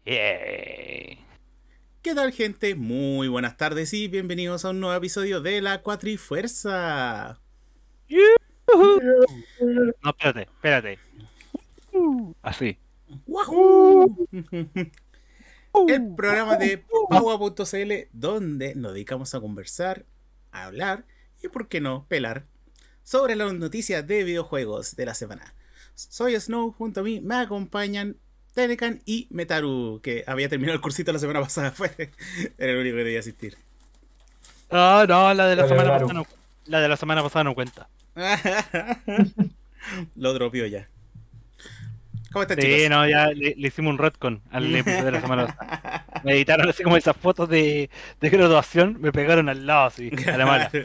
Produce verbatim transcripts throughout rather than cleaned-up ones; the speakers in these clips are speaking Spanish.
Yeah. ¿Qué tal, gente? Muy buenas tardes y bienvenidos a un nuevo episodio de La Cuatrifuerza. Yujú. No, espérate, espérate. Uh, Así. Uh, ¡Wahoo! El uh, programa uh, de uh. Paua punto c l donde nos dedicamos a conversar, a hablar y, por qué no, pelar sobre las noticias de videojuegos de la semana. Soy Snow, junto a mí me acompañan Tenecan y Metaru, que había terminado el cursito la semana pasada, fue era el único que debía asistir. No, no, la de la Vale, semana Garu. pasada no, la de la semana pasada no cuenta. Lo dropió ya. ¿Cómo están, Sí, chicos? no, ya le, le hicimos un retcon al episodio de la semana pasada. Me editaron así como esas fotos de, de graduación, me pegaron al lado así, a la mala.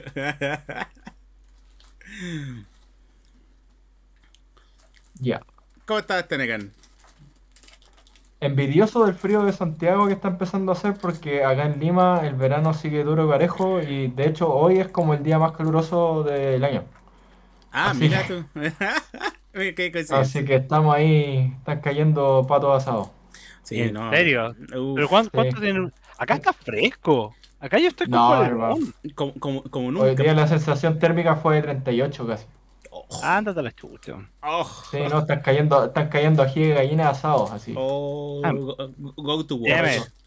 Ya. ¿Cómo estás, Tenecan? Envidioso del frío de Santiago que está empezando a hacer porque acá en Lima el verano sigue duro y parejo y de hecho hoy es como el día más caluroso del año. Ah, Así mira que, tú. Qué así coincidencia. que estamos ahí, están cayendo patos asados. Sí, ¿En no. serio? ¿Pero Uf. cuánto, Sí. cuánto tiene? Acá está fresco. Acá yo estoy con No, hermano. polerón. Como, como, como Hoy nunca. día la sensación térmica fue de treinta y ocho casi. Oh, Ándate a la chucha. Sí, oh, no, están cayendo, están cayendo ají de gallina asados así. Ah, oh, go, go to damn war. it.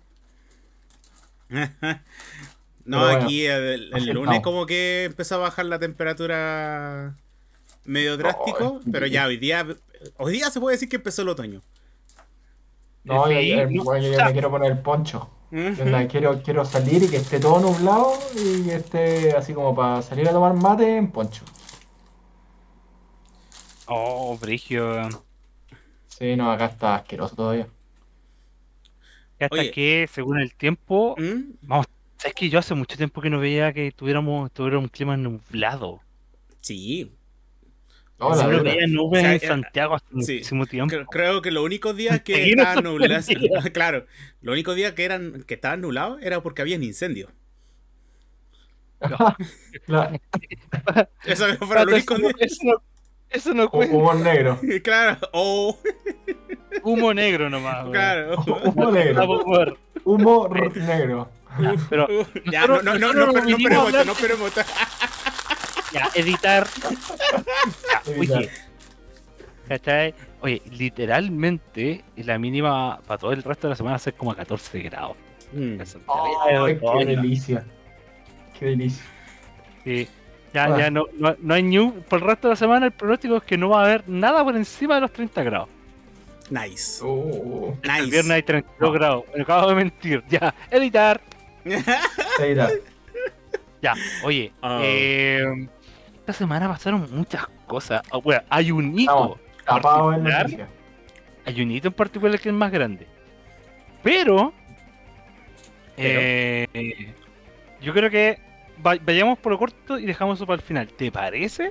No, Pero bueno, aquí el, el así lunes estamos. como que empezó a bajar la temperatura medio No, drástico, pero ya hoy día, hoy día se puede decir que empezó el otoño. no, yo, Sí, yo- no, bueno, o yo ya me sea, quiero poner el poncho. Yo Ujú. anda, quiero, quiero salir y que esté todo nublado y que esté así como para salir a tomar mate en poncho. oh, Brigio. Sí, no, acá está asqueroso todavía. Hasta Oye, que, según el tiempo, ¿mm? vamos, sabes que yo hace mucho tiempo que no veía que tuviéramos, tuviera un clima nublado. Sí. No, Sí, la Yo no eh, dura. veía o nubes sea, en eh, Santiago hace sí. muchísimo Cre- tiempo. Creo que los únicos días que Aquí no estaban nublados, sorprendía. claro, los únicos días que eran que estaban nublados era porque habían incendios. No. La- Esos fueron los Espérate, eso únicos no, días. eso no, eso no hu- cuenta. Humor negro. Claro, oh, Humo negro nomás, weón. claro. No Humo cuenta negro. por favor. Sí, Humor negro. ya, Uf, pero uf. Ya, no, nosotros, no, no, no, nosotros no esper- no vinimos a esperemos esto, hablar no de esperemos esto. ya, editar. Ya, Evitar. oye, ¿cachai? Oye, literalmente la mínima para todo el resto de la semana va a ser como a catorce grados. Mm. En Santiago, ya es ¡Ay, qué otoño. delicia! ¡Qué delicia! Sí. Ya, Ah, ya no, no, no hay new. Por el resto de la semana el pronóstico es que no va a haber nada por encima de los treinta grados. Nice, uh, El viernes nice. hay treinta y dos no, grados. Me acabo de mentir. Ya, editar. evitar. Ya, oye. Oh, eh, esta semana pasaron muchas cosas. Ah, bueno, hay un Estamos hito tapados en particular. noticias. Hay un hito en particular que es más grande. Pero, pero, eh, yo creo que va- vayamos por lo corto y dejamos eso para el final. ¿Te parece?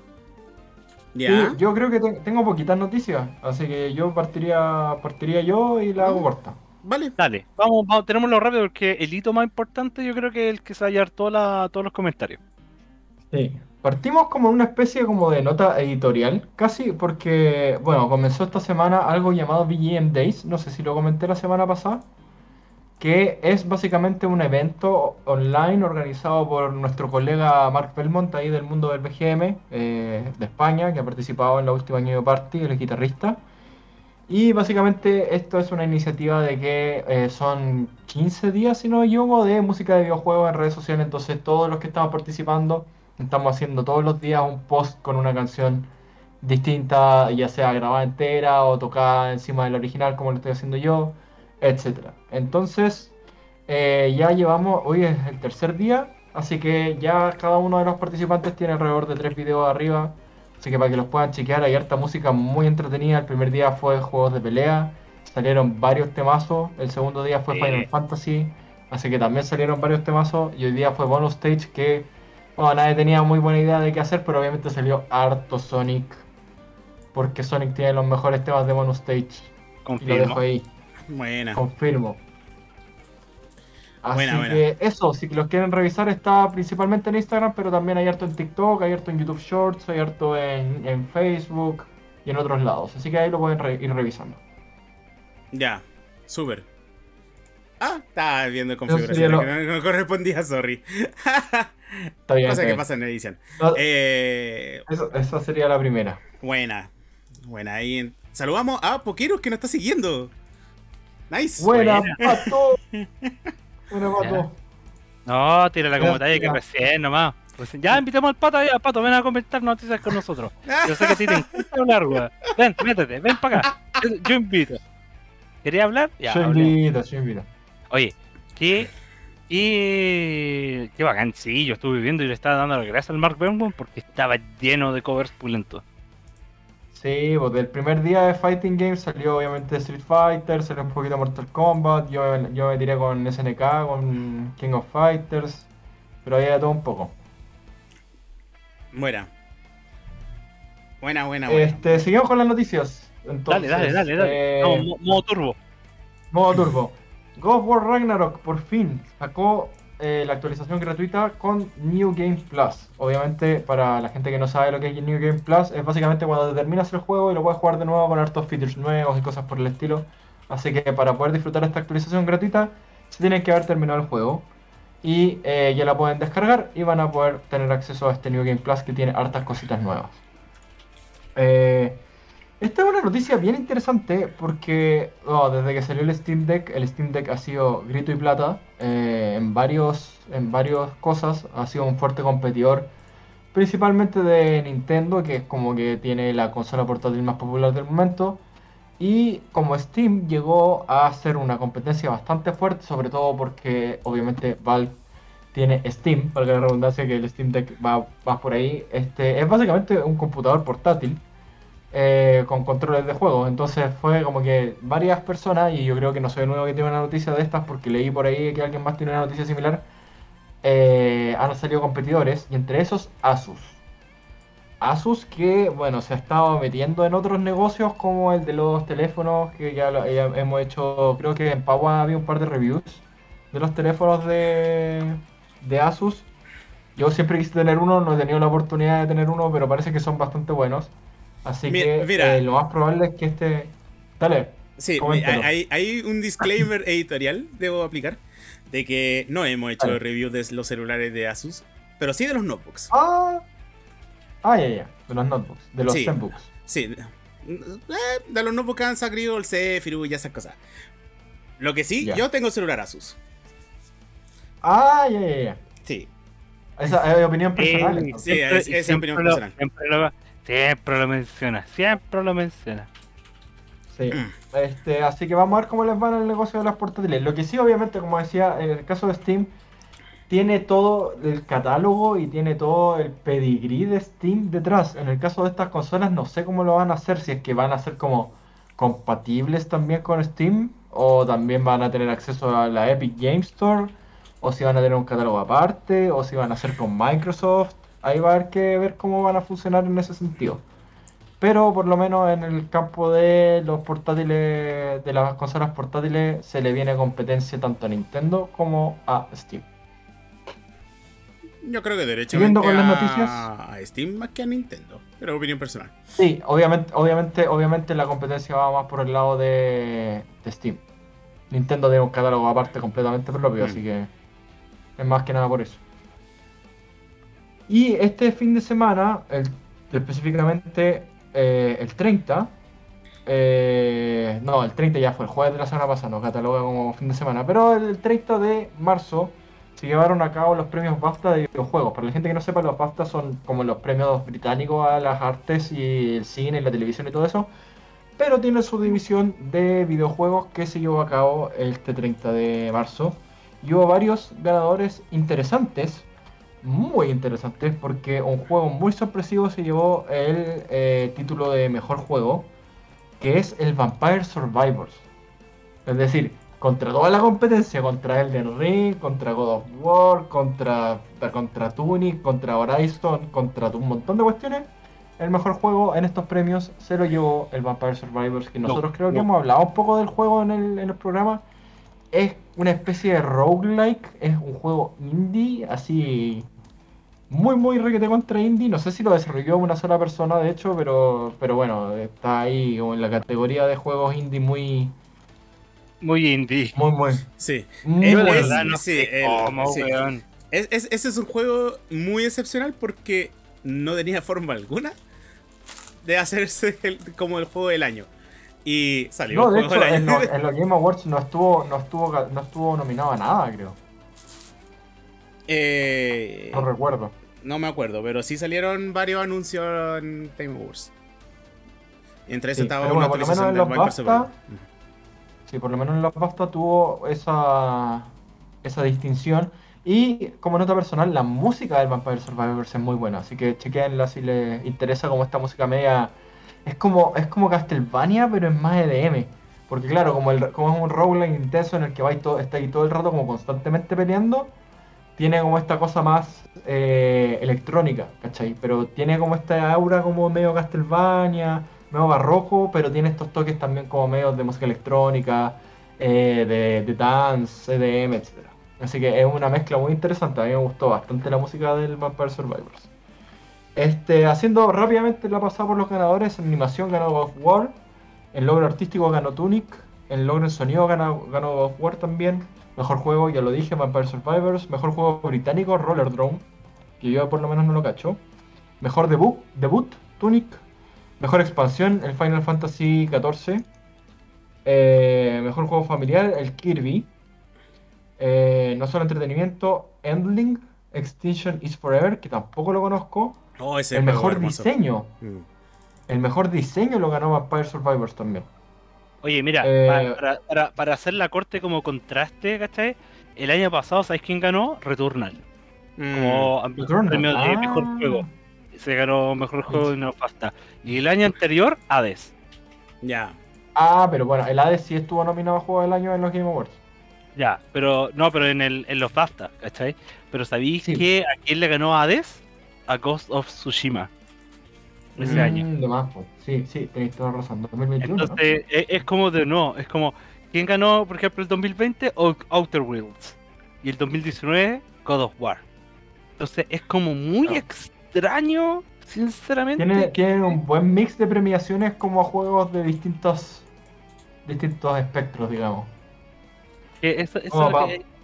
Sí, ya. yo creo que te- tengo poquitas noticias, así que yo partiría, partiría yo y la hago Mm, corta. Vale. Dale, vamos, vamos, tenémoslo rápido porque el hito más importante yo creo que es el que se va a llevar toda la- todos los comentarios. Sí. Partimos como en una especie como de nota editorial, casi porque, bueno, comenzó esta semana algo llamado V G M Days, no sé si lo comenté la semana pasada, que es básicamente un evento online organizado por nuestro colega Mark Belmont, ahí del mundo del V G M, eh, de España, que ha participado en la última New Party, él es guitarrista. Y básicamente esto es una iniciativa de que eh, son quince días, si no me equivoco, de música de videojuegos en redes sociales. Entonces todos los que estamos participando estamos haciendo todos los días un post con una canción distinta, ya sea grabada entera o tocada encima del original como lo estoy haciendo yo, etcétera. Entonces eh, ya llevamos, hoy es el tercer día, así que ya cada uno de los participantes tiene alrededor de tres videos arriba. Así que para que los puedan chequear, hay harta música muy entretenida. El primer día fue juegos de pelea, salieron varios temazos. El segundo día fue Final Eh, Fantasy, así que también salieron varios temazos. Y hoy día fue Bonus Stage, que bueno, nadie tenía muy buena idea de qué hacer, pero obviamente salió harto Sonic, porque Sonic tiene los mejores temas de Bonus Stage. Y lo dejo confirmo. ahí, Buena, confirmo. buena, Así buena. que eso, si los quieren revisar, está principalmente en Instagram, pero también hay harto en TikTok, hay harto en YouTube Shorts, hay harto en, en Facebook y en otros lados. Así que ahí lo pueden re- ir revisando. Ya. Súper. Ah, estaba viendo sería configuración lo- que no, no correspondía, sorry. Está bien, Cosa está que bien. pasa en edición. No, Eh, eso- esa sería la primera. buena. Buena. Ahí en- saludamos a Pokeros que nos está siguiendo. Nice. Buena, Buena. pato. Buena, Ya. pato. No, tírala como Ya, talla que ya. recién nomás. Recién- Ya invitamos al pato ahí, al pato, ven a comentar noticias con nosotros. Yo sé que a ti te encanta hablar, weón. Ven, métete, ven para acá. Yo, yo invito. ¿Quería hablar? Ya, Yo hablemos. invito, yo invito. Oye, qué, y qué bacán, sí, yo estuve viendo y le estaba dando las gracias al Mark Burnham porque estaba lleno de covers pulentos. Sí, pues del primer día de Fighting Games salió obviamente Street Fighter, salió un poquito Mortal Kombat, yo, yo me tiré con S N K, con King of Fighters, pero había de todo un poco. Buena. Buena, buena, buena. Este, seguimos con las noticias. Entonces, Dale, dale, dale, dale. eh, No, mo- modo turbo. modo turbo. God of War Ragnarok por fin sacó eh, la actualización gratuita con New Game Plus. Obviamente, para la gente que no sabe lo que es New Game Plus, es básicamente cuando te terminas el juego y lo puedes jugar de nuevo con hartos features nuevos y cosas por el estilo. Así que para poder disfrutar esta actualización gratuita, se tienen que haber terminado el juego. Y eh, ya la pueden descargar y van a poder tener acceso a este New Game Plus que tiene hartas cositas nuevas. Eh, esta es una noticia bien interesante porque oh, desde que salió el Steam Deck, el Steam Deck ha sido grito y plata eh, en varios, en varias cosas, ha sido un fuerte competidor, principalmente de Nintendo, que es como que tiene la consola portátil más popular del momento, y como Steam llegó a ser una competencia bastante fuerte, sobre todo porque obviamente Valve tiene Steam, valga la redundancia que el Steam Deck va, va por ahí, este, es básicamente un computador portátil eh, con controles de juego. Entonces fue como que varias personas, y yo creo que no soy el único que tiene una noticia de estas porque leí por ahí que alguien más tiene una noticia similar, eh, han salido competidores, y entre esos Asus. Asus que, bueno, se ha estado metiendo en otros negocios como el de los teléfonos, que ya, lo, ya hemos hecho, creo que en Pagua había un par de reviews de los teléfonos de, de Asus. Yo siempre quise tener uno, no he tenido la oportunidad de tener uno, pero parece que son bastante buenos. Así Mi- que mira. eh, lo más probable es que este... Dale, Sí, coméntalo. hay, hay un disclaimer editorial, debo aplicar, de que no hemos hecho Dale. review de los celulares de Asus, pero sí de los notebooks. Ah, ah, ya, ya, de los notebooks, de los Sí. Zenbooks. Sí, eh, de los notebooks han sacado el Zephyr y esas cosas. Lo que sí, Ya. yo tengo celular Asus. Ah, ya, ya, ya. Sí, Esa es opinión personal. Eh, entonces. Sí, es- y es siempre opinión lo, personal. siempre, lo, siempre lo menciona, siempre lo menciona. Sí. Mm. Este, así que vamos a ver cómo les va en el negocio de las portátiles. Lo que sí, obviamente, como decía, en el caso de Steam, tiene todo el catálogo y tiene todo el pedigrí de Steam detrás. En el caso de estas consolas, no sé cómo lo van a hacer, si es que van a ser como compatibles también con Steam, o también van a tener acceso a la Epic Game Store, o si van a tener un catálogo aparte, o si van a hacer con Microsoft. Ahí va a haber que ver cómo van a funcionar en ese sentido. Pero por lo menos en el campo de los portátiles, de las consolas portátiles, se le viene competencia tanto a Nintendo como a Steam. yo creo que derechamente Siguiendo con las a, noticias. a Steam más que a Nintendo, pero opinión personal. Sí, obviamente, obviamente, obviamente la competencia va más por el lado de, de Steam. Nintendo tiene un catálogo aparte completamente propio, Mm. así que es más que nada por eso. Y este fin de semana, el- específicamente eh, el treinta, eh, no, el treinta ya fue el jueves de la semana pasada, no cataloga como fin de semana, pero el treinta de marzo se llevaron a cabo los premios BAFTA de videojuegos. Para la gente que no sepa, los BAFTA son como los premios británicos a las artes y el cine y la televisión y todo eso, pero tiene su división de videojuegos que se llevó a cabo este treinta de marzo. Y hubo varios ganadores interesantes, muy interesantes, porque un juego muy sorpresivo se llevó el eh, título de mejor juego, que es el Vampire Survivors. Es decir, contra toda la competencia, contra Elden Ring, contra God of War, contra, contra Tunic, contra Horizon, contra un montón de cuestiones, el mejor juego en estos premios se lo llevó el Vampire Survivors, que nosotros No, creo que no. hemos hablado un poco del juego en el, en el programa. Es una especie de roguelike, es un juego indie, así muy muy requete contra indie. No sé si lo desarrolló una sola persona de hecho, pero, pero bueno, está ahí como en la categoría de juegos indie muy, Muy indie. Muy, muy. Sí. Muy Es- Yo la bueno. es- verdad no sí, sé el- cómo, sí. weón. Es- es- ese es un juego muy excepcional porque no tenía forma alguna de hacerse el- como el juego del año. Y salió No, el de juego hecho, del en año. los, en los Game Awards no estuvo, no estuvo, ga- no estuvo nominado a nada, creo. Eh, No recuerdo. no me acuerdo, pero sí salieron varios anuncios en Game Awards. Entre eso Sí, estaba pero una bueno, por lo menos actualización en del los Vampire BAFTA, Survivor. sí, por lo menos en los BAFTA tuvo esa, esa distinción. Y como nota personal, la música del Vampire Survivors es muy buena, así que chequenla si les interesa como esta música media. Es como, es como Castlevania, pero es más E D M. Porque claro, como, el, como es un roguelike intenso en el que vais todo, está ahí todo el rato como constantemente peleando, tiene como esta cosa más eh, electrónica, ¿cachai? Pero tiene como esta aura como medio Castlevania, medio barroco, pero tiene estos toques también como medio de música electrónica, eh, de, de dance, E D M, etcétera. Así que es una mezcla muy interesante, a mí me gustó bastante la música del Vampire Survivors. Este, haciendo rápidamente la pasada por los ganadores, en animación ganó God of War, en logro artístico ganó Tunic, en logro en sonido ganó, ganó God of War también, mejor juego, ya lo dije, Vampire Survivors, mejor juego británico, Roller Drone, que yo por lo menos no lo cacho, mejor debut, debut, Tunic, mejor expansión, el Final Fantasy catorce, eh, mejor juego familiar, el Kirby, eh, no solo entretenimiento, Endling, Extinction is Forever, que tampoco lo conozco, Oh, ese el juego mejor hermoso. diseño, Mm. el mejor diseño lo ganó Vampire Survivors también. Oye, mira, Eh, pa- para, para, para hacer la corte como contraste, ¿cachai? El año pasado, ¿sabes quién ganó? Returnal. Mm. Como Returnal, premio de mejor ah. juego. Se ganó mejor juego de Neofasta. Y el año anterior, Hades. Ya. Ah, pero bueno, el Hades sí estuvo nominado a Juego del Año en los Game Awards. Ya, pero no, pero en, el, en los BAFTA, ¿cachai? Pero ¿sabéis Sí. que a quién le ganó Hades? A Ghost of Tsushima. Ese Mm, año. De más, pues. Sí, sí, tenéis toda la razón. dos mil veintiuno, ¿no? Entonces, es, es como de no, es como, ¿quién ganó, por ejemplo, el dos mil veinte? O- Outer Worlds. Y el dos mil diecinueve, God of War. Entonces, es como muy Claro. extraño, sinceramente. Tiene, tiene un buen mix de premiaciones como a juegos de distintos distintos espectros, digamos. que eso, eso Como es lo pa- que-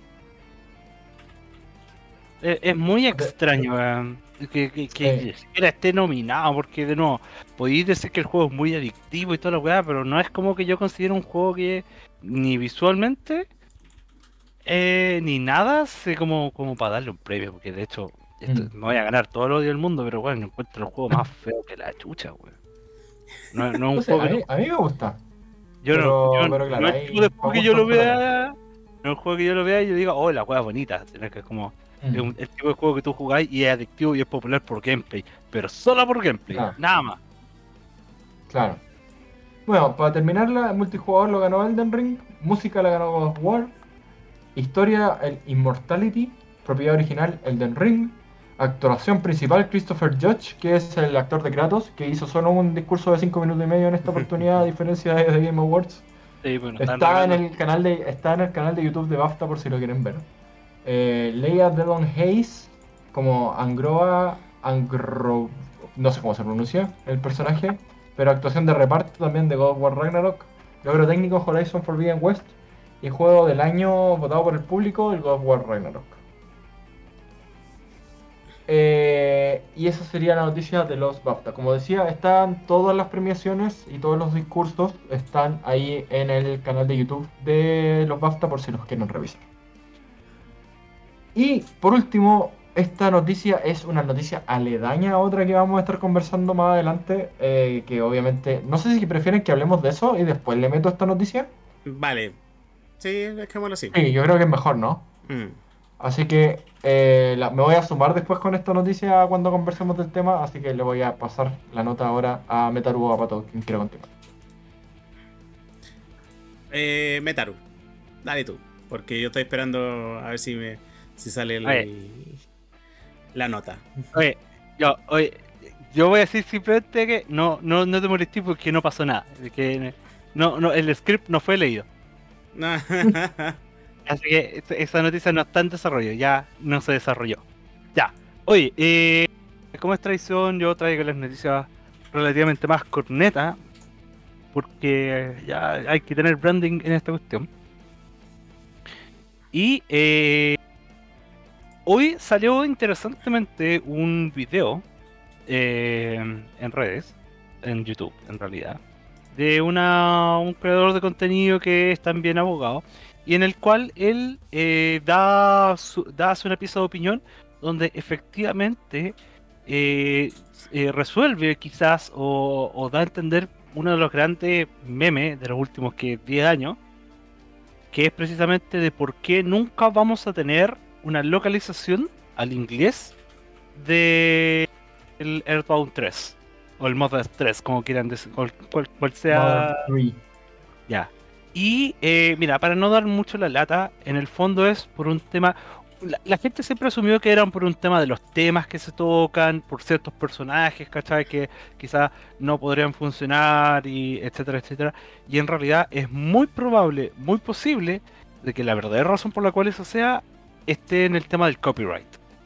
es, es muy extraño, weón, que, que, que Sí. ni siquiera esté nominado, porque de nuevo, podéis decir que el juego es muy adictivo y toda la weá, pero no es como que yo considero un juego que ni visualmente eh, ni nada sé como, como para darle un premio, porque de hecho esto- Mm. me voy a ganar todo el odio del mundo, pero bueno, encuentro el juego más feo que la chucha, weón. No, no es un No sé, juego a que mí, a mí me gusta. yo no, pero- yo pero claro, no es hay tipo de juego que yo lo gustos vea, no es un juego que yo lo vea y yo diga, oh, la weá es bonita, sino que es como Mm. es un- el tipo de juego que tú jugáis y es adictivo y es popular por gameplay, pero solo por gameplay, Claro. nada más. Claro. Bueno, para terminarla, el multijugador lo ganó Elden Ring, música la ganó God of War, historia el Immortality, propiedad original Elden Ring, actuación principal Christopher Judge, que es el actor de Kratos, que hizo solo un discurso de cinco minutos y medio en esta oportunidad, a diferencia de, de Game Awards. Sí, bueno, están Está en, regalando- el canal de, está en el canal de YouTube de BAFTA por si lo quieren ver. Eh, Leia Delon Hayes, como Angroa, Angro, no sé cómo se pronuncia el personaje, pero actuación de reparto también de God of War Ragnarok, logro técnico Horizon Forbidden West y juego del año votado por el público, el God of War Ragnarok. Eh, y esa sería la noticia de los BAFTA. Como decía, están todas las premiaciones y todos los discursos están ahí en el canal de YouTube de los BAFTA por si los quieren revisar. Y por último, esta noticia es una noticia aledaña a otra que vamos a estar conversando más adelante, eh, que obviamente, no sé si prefieren que hablemos de eso y después le meto esta noticia. Vale. Sí, dejémoslo así. Sí, yo creo que es mejor, ¿no? Mm. Así que eh, la- me voy a sumar después con esta noticia cuando conversemos del tema, así que le voy a pasar la nota ahora a Metaru o a Pato, quien quiera continuar. Eh, Metaru, dale tú. Porque yo estoy esperando a ver si me si sale el- Oye. la nota. Oye, yo, oye, yo voy a decir simplemente que no, no, no te molestes porque no pasó nada. Que no, no, el script no fue leído. Así que esa- esa noticia no está en desarrollo, ya no se desarrolló. Ya. Oye, eh, como es tradición, yo traigo las noticias relativamente más cornetas, porque ya hay que tener branding en esta cuestión. Y eh, hoy salió interesantemente un video eh, en redes, en YouTube en realidad, de una, un creador de contenido que es también abogado, y en el cual él eh, da, su, da hace una pieza de opinión donde efectivamente eh, eh, resuelve quizás o, o da a entender uno de los grandes memes de los últimos que diez años, que es precisamente de por qué nunca vamos a tener una localización al inglés de el Earthbound tres o el Mother tres, como quieran decir, cual, cual- cual sea. Mother tres. Ya. Y eh, mira, para no dar mucho la lata, en el fondo es por un tema. La, la gente siempre asumió que eran por un tema de los temas que se tocan, por ciertos personajes, ¿cachai? Que quizás no podrían funcionar, y etcétera, etcétera. Y en realidad es muy probable, muy posible, de que la verdadera razón por la cual eso sea esté en el tema del copyright.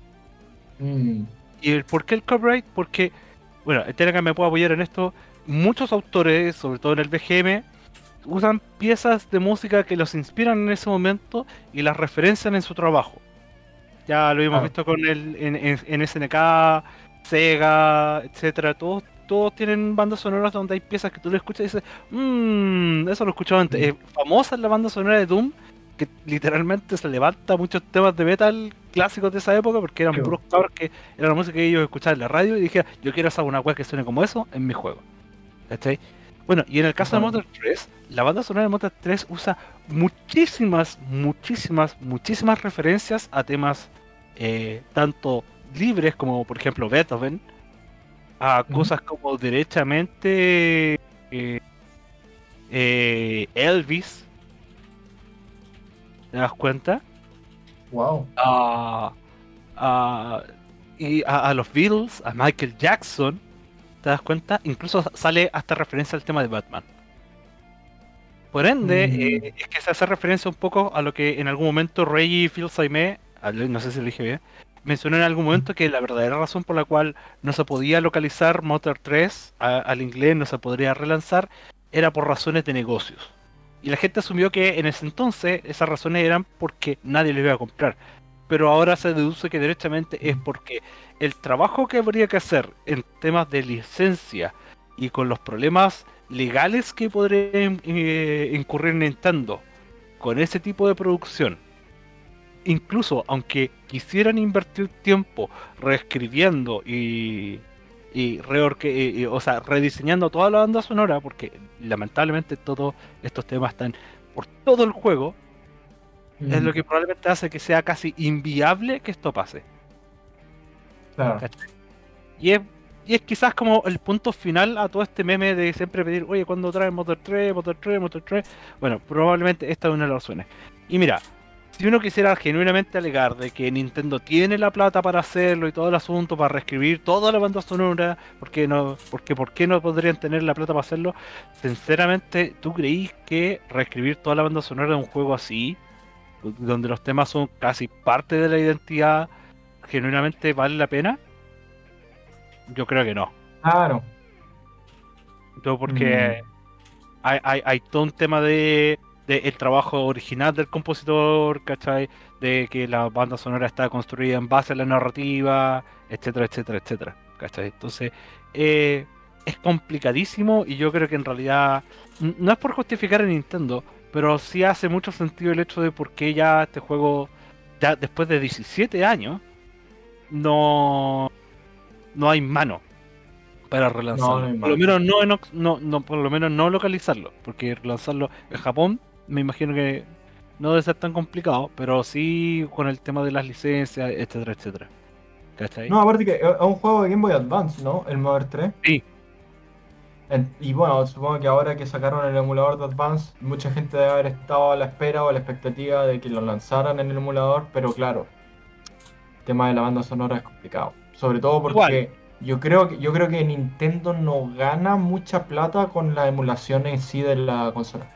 Mm, ¿Y el por qué el copyright? Porque, bueno, el Telegram me puede apoyar en esto. Muchos autores, sobre todo en el B G M, usan piezas de música que los inspiran en ese momento y las referencian en su trabajo. Ya lo hemos claro. visto con el en, en- en S N K, Sega, etcétera. Todos, todos tienen bandas sonoras donde hay piezas que tú le escuchas y dices, mmm, eso lo he escuchado antes. Mm, Es famosa la banda sonora de Doom, que literalmente se levanta muchos temas de metal clásicos de esa época porque eran sí, puros cabros que era la música que ellos escuchaban en la radio y dije, yo quiero hacer una web que suene como eso en mi juego. ¿Cachai? Bueno, y en el caso de totalmente. Motor tres, la banda sonora de Motor tres usa muchísimas, muchísimas, muchísimas referencias a temas eh, tanto libres como, por ejemplo, Beethoven, a Ujú. cosas como derechamente eh, eh, Elvis, ¿te das cuenta? Wow. A, a- y a, a los Beatles, a Michael Jackson, ¿te das cuenta? Incluso sale hasta referencia al tema de Batman. Por ende, Mm, eh, es que se hace referencia un poco a lo que en algún momento Reggie Fils-Aimé, al- no sé si lo dije bien, mencionó en algún momento que la verdadera razón por la cual no se podía localizar Motor tres a- al inglés, no se podría relanzar, era por razones de negocios. Y la gente asumió que en ese entonces esas razones eran porque nadie lo iba a comprar. Pero ahora se deduce que derechamente es mm, porque el trabajo que habría que hacer en temas de licencia y con los problemas legales que podría eh, incurrir Nintendo con ese tipo de producción, incluso aunque quisieran invertir tiempo reescribiendo y, y, reorque- y- y- o sea, rediseñando toda la banda sonora, porque lamentablemente todos estos temas están por todo el juego, es mm, lo que probablemente hace que sea casi inviable que esto pase. claro. ¿Cachai? Y es, y es quizás como el punto final a todo este meme de siempre pedir, oye, ¿cuándo traen Motor tres, Motor tres, Motor tres? Bueno, probablemente esta es una de las razones. Y mira, si uno quisiera genuinamente alegar de que Nintendo tiene la plata para hacerlo y todo el asunto, para reescribir toda la banda sonora, ¿por qué no, porque, ¿por qué no podrían tener la plata para hacerlo? Sinceramente, ¿tú creís que reescribir toda la banda sonora de un juego así, donde los temas son casi parte de la identidad, genuinamente vale la pena? Yo creo que no. Claro. Todo Mm, porque hay, hay, hay todo un tema de, de el trabajo original del compositor, ¿cachai? De que la banda sonora está construida en base a la narrativa, etcétera, etcétera, etcétera, ¿cachai? Entonces, eh, es complicadísimo y yo creo que en realidad n- no es por justificar a Nintendo, pero sí hace mucho sentido el hecho de por qué ya este juego, ya después de diecisiete años, no, no hay mano para no, no relanzarlo. hay Por lo más. menos no, en Ox- no, no, por lo menos no localizarlo, porque relanzarlo en Japón me imagino que no debe ser tan complicado, pero sí con el tema de las licencias, etcétera, etcétera. ¿Cachai? No, aparte que es es un juego de Game Boy Advance, ¿no? El Mother tres. Sí, En- Y bueno, supongo que ahora que sacaron el emulador de Advance, mucha gente debe haber estado a la espera o a la expectativa de que lo lanzaran en el emulador, pero claro, el tema de la banda sonora es complicado. Sobre todo igual. porque yo creo que, yo creo que Nintendo no gana mucha plata con la emulación en sí de la consola.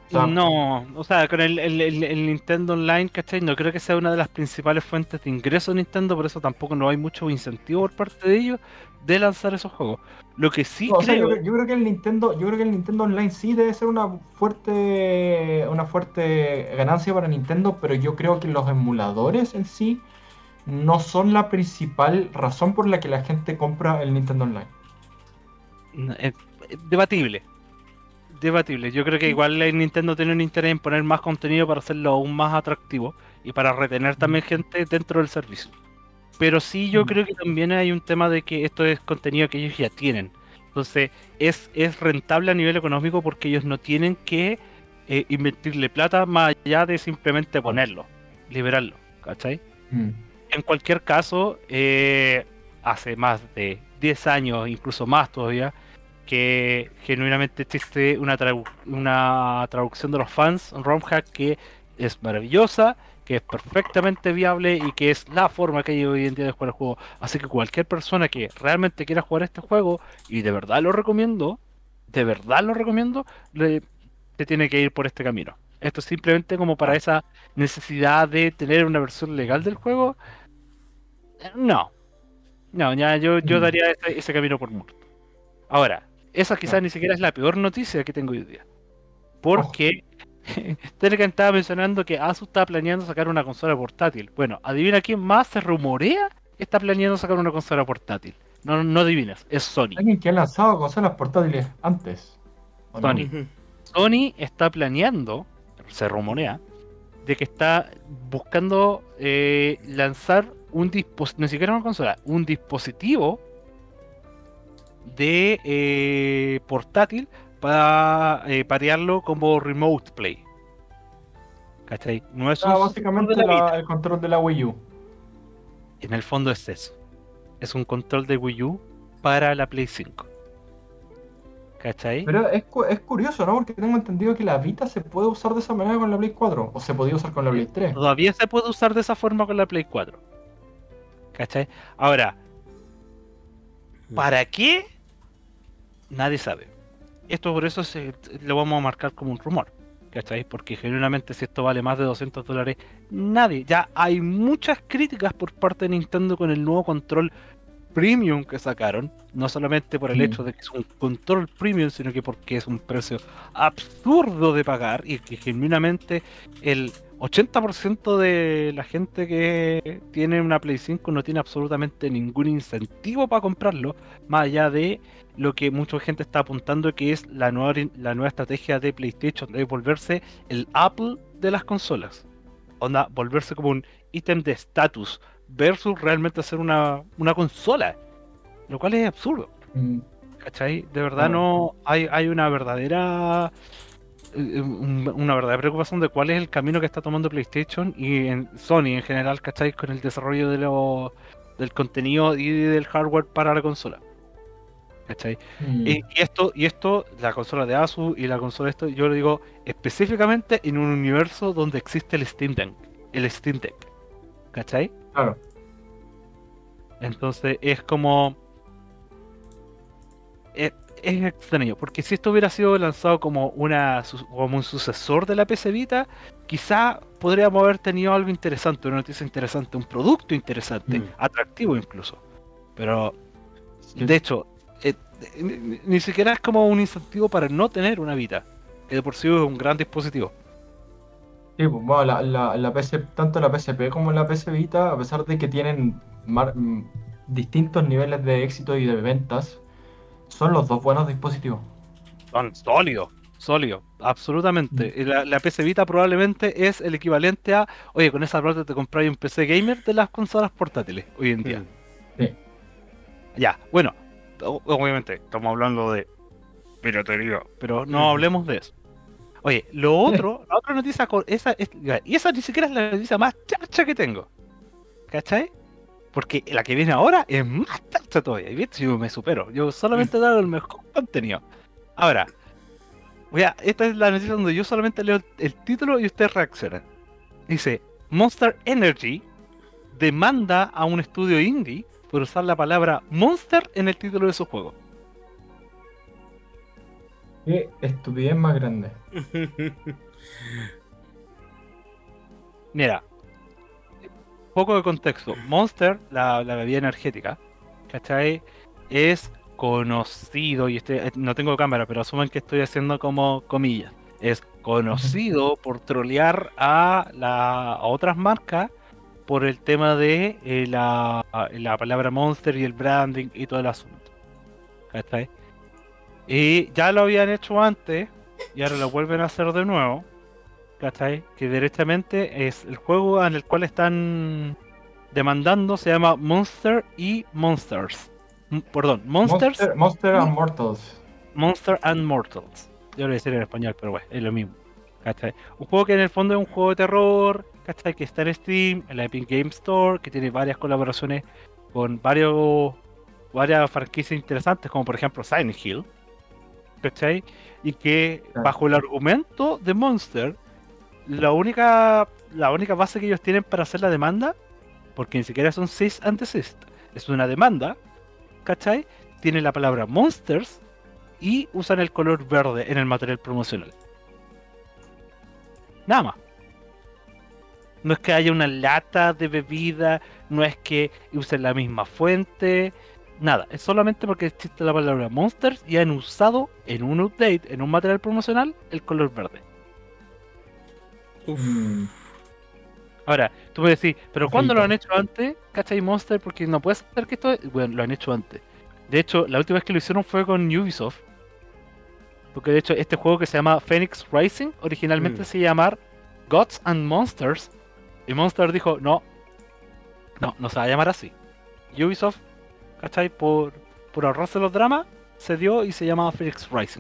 O sea, No, o sea, con el, el- el- el Nintendo Online, ¿cachai? No creo que sea una de las principales fuentes de ingreso de Nintendo, por eso tampoco no hay mucho incentivo por parte de ellos de lanzar esos juegos. Lo que sí no, o sea, yo, creo, creo- yo creo que el Nintendo, yo creo que el Nintendo Online sí debe ser una fuerte, una fuerte ganancia para Nintendo, pero yo creo que los emuladores en sí no son la principal razón por la que la gente compra el Nintendo Online. mm, eh, eh, debatible, debatible. Yo creo que Sí. igual el Nintendo tiene un interés en poner más contenido para hacerlo aún más atractivo y para retener también gente dentro del servicio. Pero sí yo Mm. creo que también hay un tema de que esto es contenido que ellos ya tienen. Entonces es, es rentable a nivel económico porque ellos no tienen que eh, invertirle plata más allá de simplemente Ah. ponerlo, liberarlo, ¿cachai? Mm. En cualquier caso, eh, hace más de diez años, incluso más todavía, que genuinamente existe una, tradu- una traducción de los fans, ROM hack, que es maravillosa, que es perfectamente viable y que es la forma que hay hoy en día de jugar el juego. Así que cualquier persona que realmente quiera jugar este juego, y de verdad lo recomiendo, de verdad lo recomiendo, le, te tiene que ir por este camino. Esto es simplemente como para Ah. esa necesidad de tener una versión legal del juego. Eh, No, no, ya yo, yo Mm. daría ese, ese camino por muerto. Ahora, esa quizás Ah. ni siquiera es la peor noticia que tengo hoy día. Oh. Porque Telegram estaba mencionando que Asus está planeando sacar una consola portátil. Bueno, adivina quién más se rumorea que está planeando sacar una consola portátil. No, no adivinas, es Sony. Alguien que ha lanzado consolas portátiles antes, ¿o no? Sony. Ujú. Sony está planeando, se rumorea, de que está buscando eh, lanzar un dispositivo, ni siquiera una consola, un dispositivo de eh, portátil para eh, parearlo como Remote Play. ¿Cachai? No es un Ah, sucesor de básicamente la la- Vita. el control de la Wii U. En el fondo es eso. Es un control de Wii U para la Play cinco. ¿Cachai? Pero es, cu- es curioso, ¿no? Porque tengo entendido que la Vita se puede usar de esa manera con la Play cuatro. O se podía usar con la Eh, Play tres. Todavía se puede usar de esa forma con la Play cuatro. ¿Cachai? Ahora, ¿para qué? Nadie sabe. Esto por eso se, lo vamos a marcar como un rumor. ¿Cachai? Porque genuinamente si esto vale más de doscientos dólares, nadie. Ya hay muchas críticas por parte de Nintendo con el nuevo control premium que sacaron. No solamente por el Mm. hecho de que es un control premium, sino que porque es un precio absurdo de pagar y que genuinamente el ochenta por ciento de la gente que tiene una Play cinco no tiene absolutamente ningún incentivo para comprarlo, más allá de lo que mucha gente está apuntando que es la nueva, ori- la nueva estrategia de PlayStation de volverse el Apple de las consolas. Onda, volverse como un ítem de estatus versus realmente hacer una, una consola, lo cual es absurdo, Mm, ¿cachai? De verdad claro. no hay, hay una verdadera eh, un- una verdadera preocupación de cuál es el camino que está tomando PlayStation y en Sony en general, ¿cachai? Con el desarrollo de lo, del contenido y del hardware para la consola. ¿Cachai? Mm, Y, y esto, y esto, la consola de Asus y la consola esto, yo lo digo específicamente en un universo donde existe el Steam Deck, el Steam Deck, ¿cachai? claro. Entonces es como es, es extraño, porque si esto hubiera sido lanzado como una su- como un sucesor de la P C Vita, quizá podríamos haber tenido algo interesante, una noticia interesante, un producto interesante, Mm. atractivo incluso. Pero Sí. de hecho, eh, ni, ni- ni siquiera es como un incentivo para no tener una Vita, que de por sí es un gran dispositivo. Sí, pues, bueno, la, la, la P S, tanto la P S P como la P S Vita, a pesar de que tienen mar- mm, distintos niveles de éxito y de ventas, son los dos buenos dispositivos. Son sólidos, sólidos, absolutamente. Y La, la P C Vita probablemente es el equivalente a, oye, con esa plata te compras un P C gamer de las consolas portátiles hoy en día. Mm. Sí. Ya, bueno, o- obviamente estamos hablando de piratería, pero no Ujú. hablemos de eso. Oye, lo otro, la otra noticia, co- esa es- ya, y esa ni siquiera es la noticia más chacha que tengo, ¿cachai? Porque la que viene ahora es más chacha todavía, y ¿viste? Yo me supero, yo solamente he dado el mejor contenido. Ahora, voy a, esta es la noticia donde yo solamente leo el título y ustedes reaccionan. Dice, Monster Energy demanda a un estudio indie por usar la palabra Monster en el título de su juego. Qué estupidez más grande. Mira, poco de contexto. Monster, la, la bebida energética, ¿cachai? Es conocido, y estoy, eh, no tengo cámara, pero asumen que estoy haciendo como comillas. Es conocido por trolear a, la, a otras marcas por el tema de eh, la, la palabra Monster y el branding y todo el asunto. ¿Cachai? Y ya lo habían hecho antes y ahora lo vuelven a hacer de nuevo. ¿Cachai? Que directamente es el juego en el cual están demandando, se llama Monster y Monsters. M- perdón, Monsters Monster, Monster y and Mortals. Monster and Mortals. Yo lo voy a decir en español, pero bueno, es lo mismo. ¿Cachai? Un juego que en el fondo es un juego de terror, ¿cachai? Que está en Steam, en la Epic Game Store, que tiene varias colaboraciones con varios varias franquicias interesantes, como por ejemplo Silent Hill, ¿cachai? Y que Claro. bajo el argumento de Monster, la única la única base que ellos tienen para hacer la demanda, porque ni siquiera son cease and desist, es una demanda, ¿cachai? Tiene la palabra Monsters y usan el color verde en el material promocional. Nada más. No es que haya una lata de bebida, no es que usen la misma fuente, nada. Es solamente porque existe la palabra Monsters y han usado en un update, en un material promocional, el color verde. Uf. Mm. Ahora, tú me decís, ¿pero cuándo lo Rico. han hecho antes? ¿Cachai Monster? Porque no puedes saber que esto es... Bueno, lo han hecho antes. De hecho, la última vez que lo hicieron fue con Ubisoft. Porque de hecho, este juego que se llama Phoenix Rising, originalmente Mm. se llamaba Gods and Monsters. Y Monster dijo, no, no, no se va a llamar así. Y Ubisoft, ¿cachai? Por, por ahorrarse los dramas, se dio y se llamaba Phoenix Rising.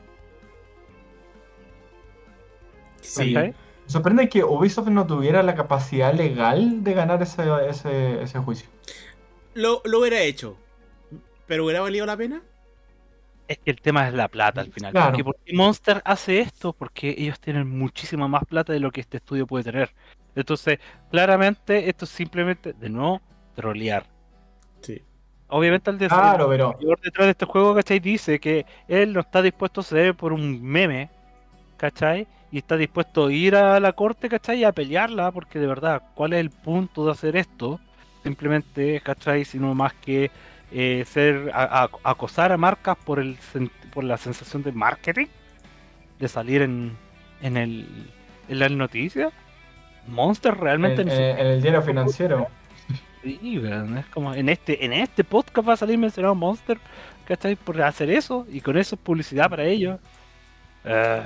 Sí. ¿Cachai? Me sorprende que Ubisoft no tuviera la capacidad legal de ganar ese, ese, ese juicio. Lo, lo hubiera hecho. ¿Pero hubiera valido la pena? Es que el tema es la plata al final. Claro. Porque, ¿por qué Monster hace esto? Porque ellos tienen muchísima más plata de lo que este estudio puede tener. Entonces, claramente, esto es simplemente de no trolear. Sí. Obviamente el des- Claro, el pero desarrollador detrás de este juego, ¿cachai? Dice que él no está dispuesto a ceder por un meme, ¿cachai? Y está dispuesto a ir a la corte, ¿cachai? Y a pelearla, porque de verdad, ¿cuál es el punto de hacer esto? Simplemente, ¿cachai? Sino más que eh, ser a- a- acosar a marcas por el sen- por la sensación de marketing, de salir en, en el en las noticias. Monster realmente en, ni en- siquiera... en el diario financiero. Sí, weón, es como en este, en este podcast va a salir mencionado Monster, ¿cachai? Por hacer eso, y con eso es publicidad para ellos. Ah,